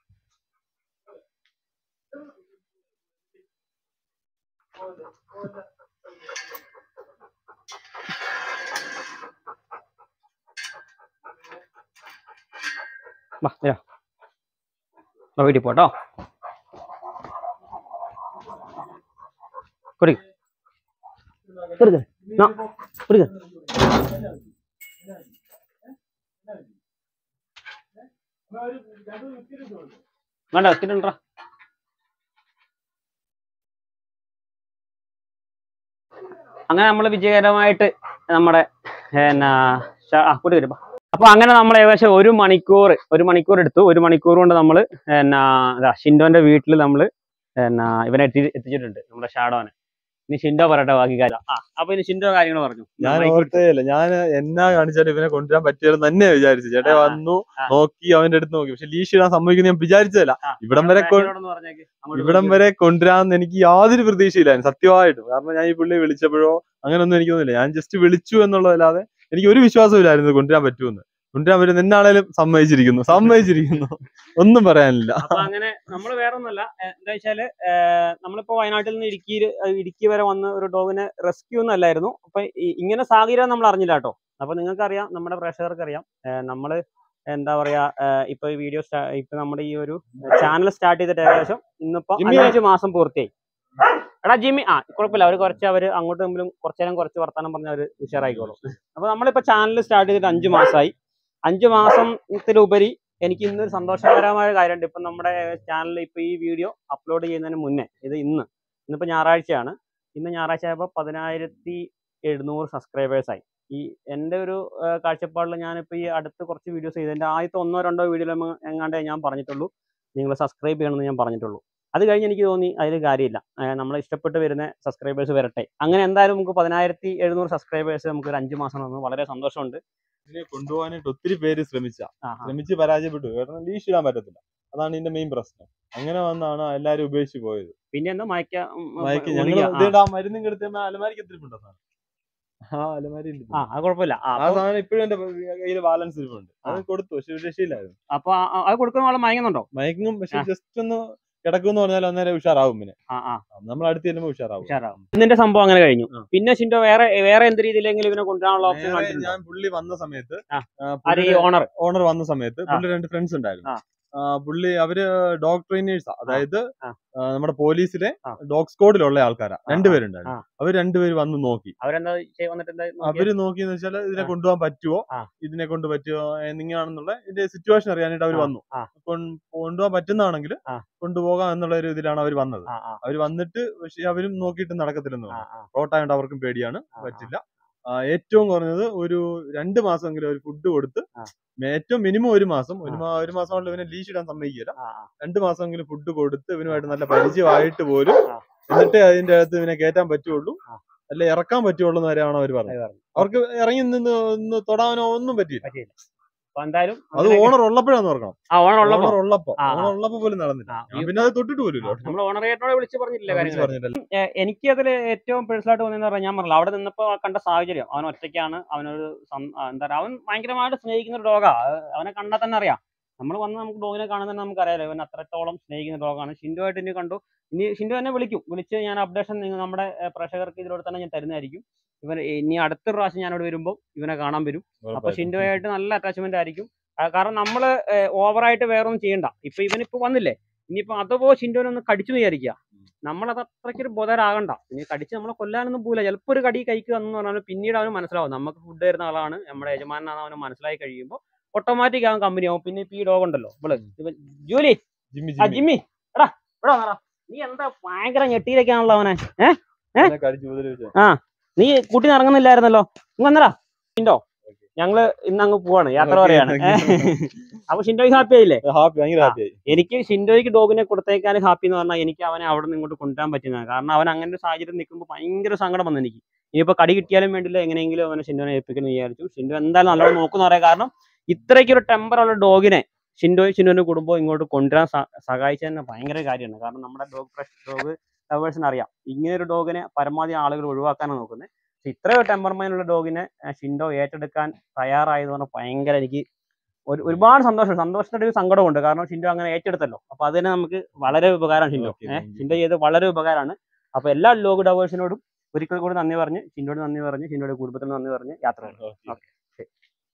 വീട്ടിൽ പോട്ടോ. വേണ്ട ബിസ്ക്കറ്റ്. അങ്ങനെ നമ്മൾ വിജയകരമായിട്ട് നമ്മുടെ കൂട്ടി വരുമ്പോ അപ്പൊ അങ്ങനെ നമ്മൾ ഏകദേശം ഒരു മണിക്കൂർ എടുത്തു. 1 മണിക്കൂർ കൊണ്ട് നമ്മൾ ഷിൻഡോന്റെ വീട്ടിൽ നമ്മൾ ഇവനെ എത്തിച്ചിട്ടുണ്ട്, നമ്മുടെ ഷാഡോനെ. ഇനി ഷിൻഡോ പറയട്ടെ ബാക്കി കാര്യം. അപ്പൊ ഇനി ഷിൻഡോ കാര്യങ്ങൾ പറഞ്ഞു. ഞാൻ ഓർത്തേയില്ല, ഞാൻ എന്നാ കാണിച്ചാലും ഇവനെ കൊണ്ടുവരാൻ പറ്റിയെന്ന് തന്നെ വിചാരിച്ചു. ചേട്ടാ വന്നു നോക്കി, അവന്റെ അടുത്ത് നോക്കി. പക്ഷെ ലീഷ് ഇടാൻ സംഭവിക്കുന്ന ഞാൻ വിചാരിച്ചതല്ല. ഇവിടം വരെ കൊണ്ടുവരാന്ന് എനിക്ക് യാതൊരു പ്രതീക്ഷയില്ലായിരുന്നു സത്യമായിട്ടും. കാരണം ഞാൻ ഈ പുള്ളിയെ വിളിച്ചപ്പോഴോ അങ്ങനെയൊന്നും എനിക്കൊന്നുമില്ല. ഞാൻ ജസ്റ്റ് വിളിച്ചു എന്നുള്ളതല്ലാതെ എനിക്ക് ഒരു വിശ്വാസമില്ലായിരുന്നു കൊണ്ടുവരാൻ പറ്റുമെന്ന്. കൊണ്ടുവരാൻ പറ്റും എന്നാണേലും സമ്മതിച്ചിരിക്കുന്നു. ഒന്നും പറയാനില്ല. അപ്പൊ അങ്ങനെ നമ്മൾ വേറെ ഒന്നുമല്ല, എന്താ വെച്ചാല് നമ്മളിപ്പോ വയനാട്ടിൽ നിന്ന് ഇടുക്കി വരെ വന്ന് ഒരു ഡോഗിനെ റെസ്ക്യൂ ഒന്നല്ലായിരുന്നു. അപ്പൊ ഇങ്ങനെ സാഹചര്യം നമ്മൾ അറിഞ്ഞില്ല കേട്ടോ. അപ്പൊ നിങ്ങൾക്കറിയാം, നമ്മുടെ പ്രേക്ഷകർക്ക് അറിയാം, നമ്മള് എന്താ പറയാ, ഇപ്പൊ ഈ വീഡിയോ ഇപ്പൊ നമ്മുടെ ഈ ഒരു ചാനൽ സ്റ്റാർട്ട് ചെയ്തിട്ട് ഏകദേശം ഇന്നിപ്പോ 5 മാസം പൂർത്തിയായി. എടാ ജിമ്മി, കുഴപ്പമില്ല, അവര് അങ്ങോട്ടും മുമ്പിലും കുറച്ച് വർത്താനം പറഞ്ഞ അവര് ഉഷാറായിക്കോളും. അപ്പൊ നമ്മളിപ്പോ ചാനൽ സ്റ്റാർട്ട് ചെയ്തിട്ട് 5 മാസമായി. 5 മാസത്തിലുപരി എനിക്ക് ഇന്നൊരു സന്തോഷകരമായ കാര്യമുണ്ട്. ഇപ്പം നമ്മുടെ ചാനലിൽ ഇപ്പൊ ഈ വീഡിയോ അപ്ലോഡ് ചെയ്യുന്നതിന് മുന്നേ, ഇന്നിപ്പോ ഞായറാഴ്ചയാണ്. ഇന്ന് ഞായറാഴ്ച ആയപ്പോൾ 10,700 സബ്സ്ക്രൈബേഴ്സായി. ഈ എൻ്റെ ഒരു കാഴ്ചപ്പാടിൽ ഞാനിപ്പോൾ ഈ അടുത്ത് കുറച്ച് വീഡിയോസ് ചെയ്ത് എൻ്റെ ആദ്യത്തെ 1-2 വീഡിയോയിൽ എങ്ങാണ്ടേ ഞാൻ പറഞ്ഞിട്ടുള്ളൂ നിങ്ങൾ സബ്സ്ക്രൈബ് ചെയ്യണമെന്ന് ഞാൻ പറഞ്ഞിട്ടുള്ളൂ. അത് കഴിഞ്ഞ് എനിക്ക് തോന്നി അതിൽ കാര്യമില്ല, നമ്മളെ ഇഷ്ടപ്പെട്ട് വരുന്ന സബ്സ്ക്രൈബേഴ്സ് വരട്ടെ. അങ്ങനെ എന്തായാലും നമുക്ക് 10,700 സബ്സ്ക്രൈബേഴ്സ് നമുക്ക് ഒരു 5 മാസം വന്നു. വളരെ സന്തോഷമുണ്ട്. ഇതിനെ കൊണ്ടുപോകാനായിട്ട് ഒത്തിരി പേര് ശ്രമിച്ച് പരാജയപ്പെട്ടു. കാരണം ലീഷ് ഇടാൻ പറ്റത്തില്ല, അതാണ് ഇതിന്റെ മെയിൻ പ്രശ്നം. അങ്ങനെ വന്നാണ് എല്ലാരും ഉപേക്ഷിച്ച് പോയത്. പിന്നെ എന്താ ഞങ്ങൾ മരുന്നും കെടുത്ത അലമാരിക്ക് എത്തിരിപ്പുണ്ടോ സാധനം? അലമാരി കുഴപ്പമില്ല. ആ സാധനം ഇപ്പോഴും എന്റെ കയ്യിൽ ബാലൻസ് ഇരിപ്പുണ്ട്. അത് കൊടുത്തു, പക്ഷെ രക്ഷയില്ലായിരുന്നു. അപ്പൊ അത് കൊടുക്കുന്ന മയങ്ങുന്നുണ്ടോ? മയങ്ങും, പക്ഷെ ജസ്റ്റ് ഒന്ന് കിടക്കുമെന്ന് പറഞ്ഞാൽ അന്നേരം ഉഷാറാവും. പിന്നെ നമ്മൾ അടുത്ത് ചെല്ലുമ്പോൾ ഉഷാറാവും. ഇതിന്റെ സംഭവം അങ്ങനെ കഴിഞ്ഞു. പിന്നെ ഷിൻഡോ വേറെ എന്ത് രീതിയിലെങ്കിലും ഇവനെ കൊണ്ടുവരാനുള്ള ഓപ്ഷൻ ഞാൻ പുള്ളി വന്ന സമയത്ത്, ഓണർ വന്ന സമയത്ത് പുള്ളി 2 ഫ്രണ്ട്സ് ഉണ്ടായിരുന്നു. പുള്ളി അവര് ഡോഗ് ട്രെയിനേഴ്സാ, അതായത് നമ്മുടെ പോലീസിലെ ഡോഗ് സ്ക്വാഡിലുള്ള ആൾക്കാരാ. 2 പേരുണ്ടായിരുന്നു. അവർ 2 പേര് വന്ന് നോക്കി. അവര് നോക്കിയെന്ന് വെച്ചാൽ ഇതിനെ കൊണ്ടുപോകാൻ പറ്റുമോ, ഇതിനെ കൊണ്ട് പറ്റുമോ എങ്ങനെയാണെന്നുള്ള ഇതിന്റെ സിറ്റുവേഷൻ അറിയാനായിട്ട് അവർ വന്നു. കൊണ്ടുപോകാൻ പറ്റുന്നതാണെങ്കിൽ കൊണ്ടുപോകാം എന്നുള്ള ഒരു ഇതിലാണ് അവർ വന്നത്. അവർ വന്നിട്ട് പക്ഷെ അവരും നോക്കിയിട്ട് നടക്കത്തില്ലെന്ന് പറഞ്ഞു. റോട്ടായോണ്ട് അവർക്കും പേടിയാണ്, പറ്റില്ല. ഏറ്റവും കുറഞ്ഞത് ഒരു 2 മാസമെങ്കിലും ഒരു ഫുഡ് കൊടുത്ത്, ഏറ്റവും മിനിമം 1 മാസം കൊണ്ട് ഇവനെ ലീഷ് ഇടാൻ സമ്മതിക്കില്ല. 2 മാസമെങ്കിലും ഫുഡ് കൊടുത്ത് ഇവനുമായിട്ട് നല്ല പരിചയമായിട്ട് പോലും എന്നിട്ടേ അതിന്റെ അകത്ത് ഇവനെ കയറ്റാൻ പറ്റുള്ളൂ, അല്ലെ ഇറക്കാൻ പറ്റുള്ളൂ എന്ന് വരെയാണ് അവർ പറഞ്ഞത്. അവർക്ക് ഇറങ്ങി നിന്ന് ഒന്ന് തൊടാനോ ഒന്നും പറ്റിയില്ല. അത് ഓണർ ഉള്ളപ്പോഴാന്ന് ഓർക്കണം. ഓണർ ഉള്ളപ്പോ പോലും നടന്നില്ല. പിന്നെ അത് തൊട്ടിട്ട് പോലും എനിക്ക് അതിൽ ഏറ്റവും പേഴ്സണലായിട്ട് തോന്നിയെന്ന് പറഞ്ഞാൽ, ഞാൻ പറഞ്ഞില്ല, അവിടെ നിന്നപ്പോ കണ്ട സാഹചര്യം, അവൻ ഒറ്റയ്ക്കാണ്, അവനൊരു എന്താ പറയുക, അവൻ ഭയങ്കരമായിട്ട് സ്നേഹിക്കുന്ന ഒരു ഡോഗാ. അവനെ കണ്ടാൽ തന്നെ അറിയാം. നമ്മൾ വന്ന് നമുക്ക് ഡോഗിനെ കാണാൻ തന്നെ നമുക്കറിയാലോ ഇവൻ അത്രത്തോളം സ്നേഹിക്കുന്ന ഡോഗാണ്. ഷിൻഡോ ആയിട്ട് ഇനി കണ്ടു. ഇനി ഷിൻഡോ എന്നെ വിളിച്ച് ഞാൻ അപ്ഡേഷൻ നമ്മുടെ പ്രേക്ഷകർക്ക് ഇതിലൂടെ തന്നെ ഞാൻ തരുന്നതായിരിക്കും. ഇവൻ ഇനി അടുത്ത പ്രാവശ്യം ഞാനിവിടെ വരുമ്പോൾ ഇവനെ കാണാൻ വരും. അപ്പൊ ഷിൻഡോ ആയിട്ട് നല്ല അറ്റാച്ച്മെന്റ് ആയിരിക്കും. കാരണം നമ്മള് ഓവറായിട്ട് വേറൊന്നും ചെയ്യണ്ട. ഇവനിപ്പോ വന്നില്ലേ, ഇനിയിപ്പോ അതോ ഷിൻഡോനെ ഒന്ന് കടിച്ചു വിചാരിക്കുക, നമ്മളത് അത്രയ്ക്കൊരു ബോധരാകണ്ട. ഇനി കടിച്ച് നമ്മളെ കൊല്ലാനൊന്നും പോകില്ല. ചിലപ്പോൾ ഒരു കടി കഴിക്കുക എന്ന് പറഞ്ഞാൽ പിന്നീട് അവന് മനസ്സിലാവും നമുക്ക് ഫുഡ് തരുന്ന ആളാണ്, നമ്മുടെ യജമാനാണ് അവന് മനസ്സിലായി കഴിയുമ്പോൾ ഓട്ടോമാറ്റിക് ആവും കമ്പനി ആവും. പിന്നെ ഇപ്പൊ ഈ ഡോഗ് ഉണ്ടല്ലോ ജൂലി, ജിമ്മി, എടാ ഇവിടെ വന്നെടാ. നീ എന്താ ഭയങ്കര ഞെട്ടിയിലേക്കാണല്ലോ അവനെ. ആ നീ കൂട്ടി ഇറങ്ങുന്നില്ലായിരുന്നല്ലോ, ഇങ്ങ് വന്നടാ ഷിൻഡോ. ഞങ്ങള് ഇന്ന് അങ്ങ് പോവാണ്, യാത്ര പറയാണ്. അപ്പൊ ഷിൻഡോയ്ക്ക് ഹാപ്പി ആയില്ലേ? എനിക്ക് ഷിൻഡോയ്ക്ക് ഡോഗിനെ കൊടുത്തേക്കാൻ ഹാപ്പി എന്ന് പറഞ്ഞാൽ എനിക്ക് അവനെ അവിടെ നിന്ന് ഇങ്ങോട്ട് കൊണ്ടുവരാൻ പറ്റുന്നതാണ്. കാരണം അവൻ അങ്ങനെ ഒരു സാഹചര്യം നിൽക്കുമ്പോൾ ഭയങ്കര സങ്കടം വന്നു എനിക്ക്. ഇനിയിപ്പോ കടി കിട്ടിയാലും വേണ്ടില്ല, എങ്ങനെയെങ്കിലും അവനെ ഷിൻഡോനെ ഏൽപ്പിക്കണം വിചാരിച്ചു. ഷിൻഡോ എന്തായാലും നല്ലോണം നോക്കുന്ന പറയാം. കാരണം ഇത്രയ്ക്കൊരു ടെമ്പറുള്ള ഡോഗിനെ ഷിൻഡോന്റെ കുടുംബം ഇങ്ങോട്ട് കൊണ്ടുവരാൻ സഹായിച്ചതന്നെ ഭയങ്കര കാര്യമാണ്. കാരണം നമ്മുടെ ഡോഗ് ലവേഴ്സിന് അറിയാം, ഇങ്ങനെ ഒരു ഡോഗിനെ പരമാവധി ആളുകൾ ഒഴിവാക്കാനാണ് നോക്കുന്നത്. ഇത്രയോ ടെമ്പർമൈനുള്ള ഡോഗിനെ ഷിൻഡോ ഏറ്റെടുക്കാൻ തയ്യാറായത് പറഞ്ഞാൽ ഭയങ്കര എനിക്ക് ഒരുപാട് സന്തോഷത്തിന്റെ ഒരു സങ്കടമുണ്ട്. കാരണം ഷിൻഡോ അങ്ങനെ ഏറ്റെടുത്തല്ലോ. അപ്പൊ അത് തന്നെ നമുക്ക് വളരെ ഉപകാരമാണ്. ഷിൻഡോ ചെയ്ത് വളരെ ഉപകാരമാണ്. അപ്പൊ എല്ലാ ഡോഗ് ലവേഴ്സിനോടും ഒരിക്കൽ കൂടി നന്ദി പറഞ്ഞ് ഷിൻഡോയുടെ കുടുംബത്തിന് നന്ദി പറഞ്ഞ് യാത്ര.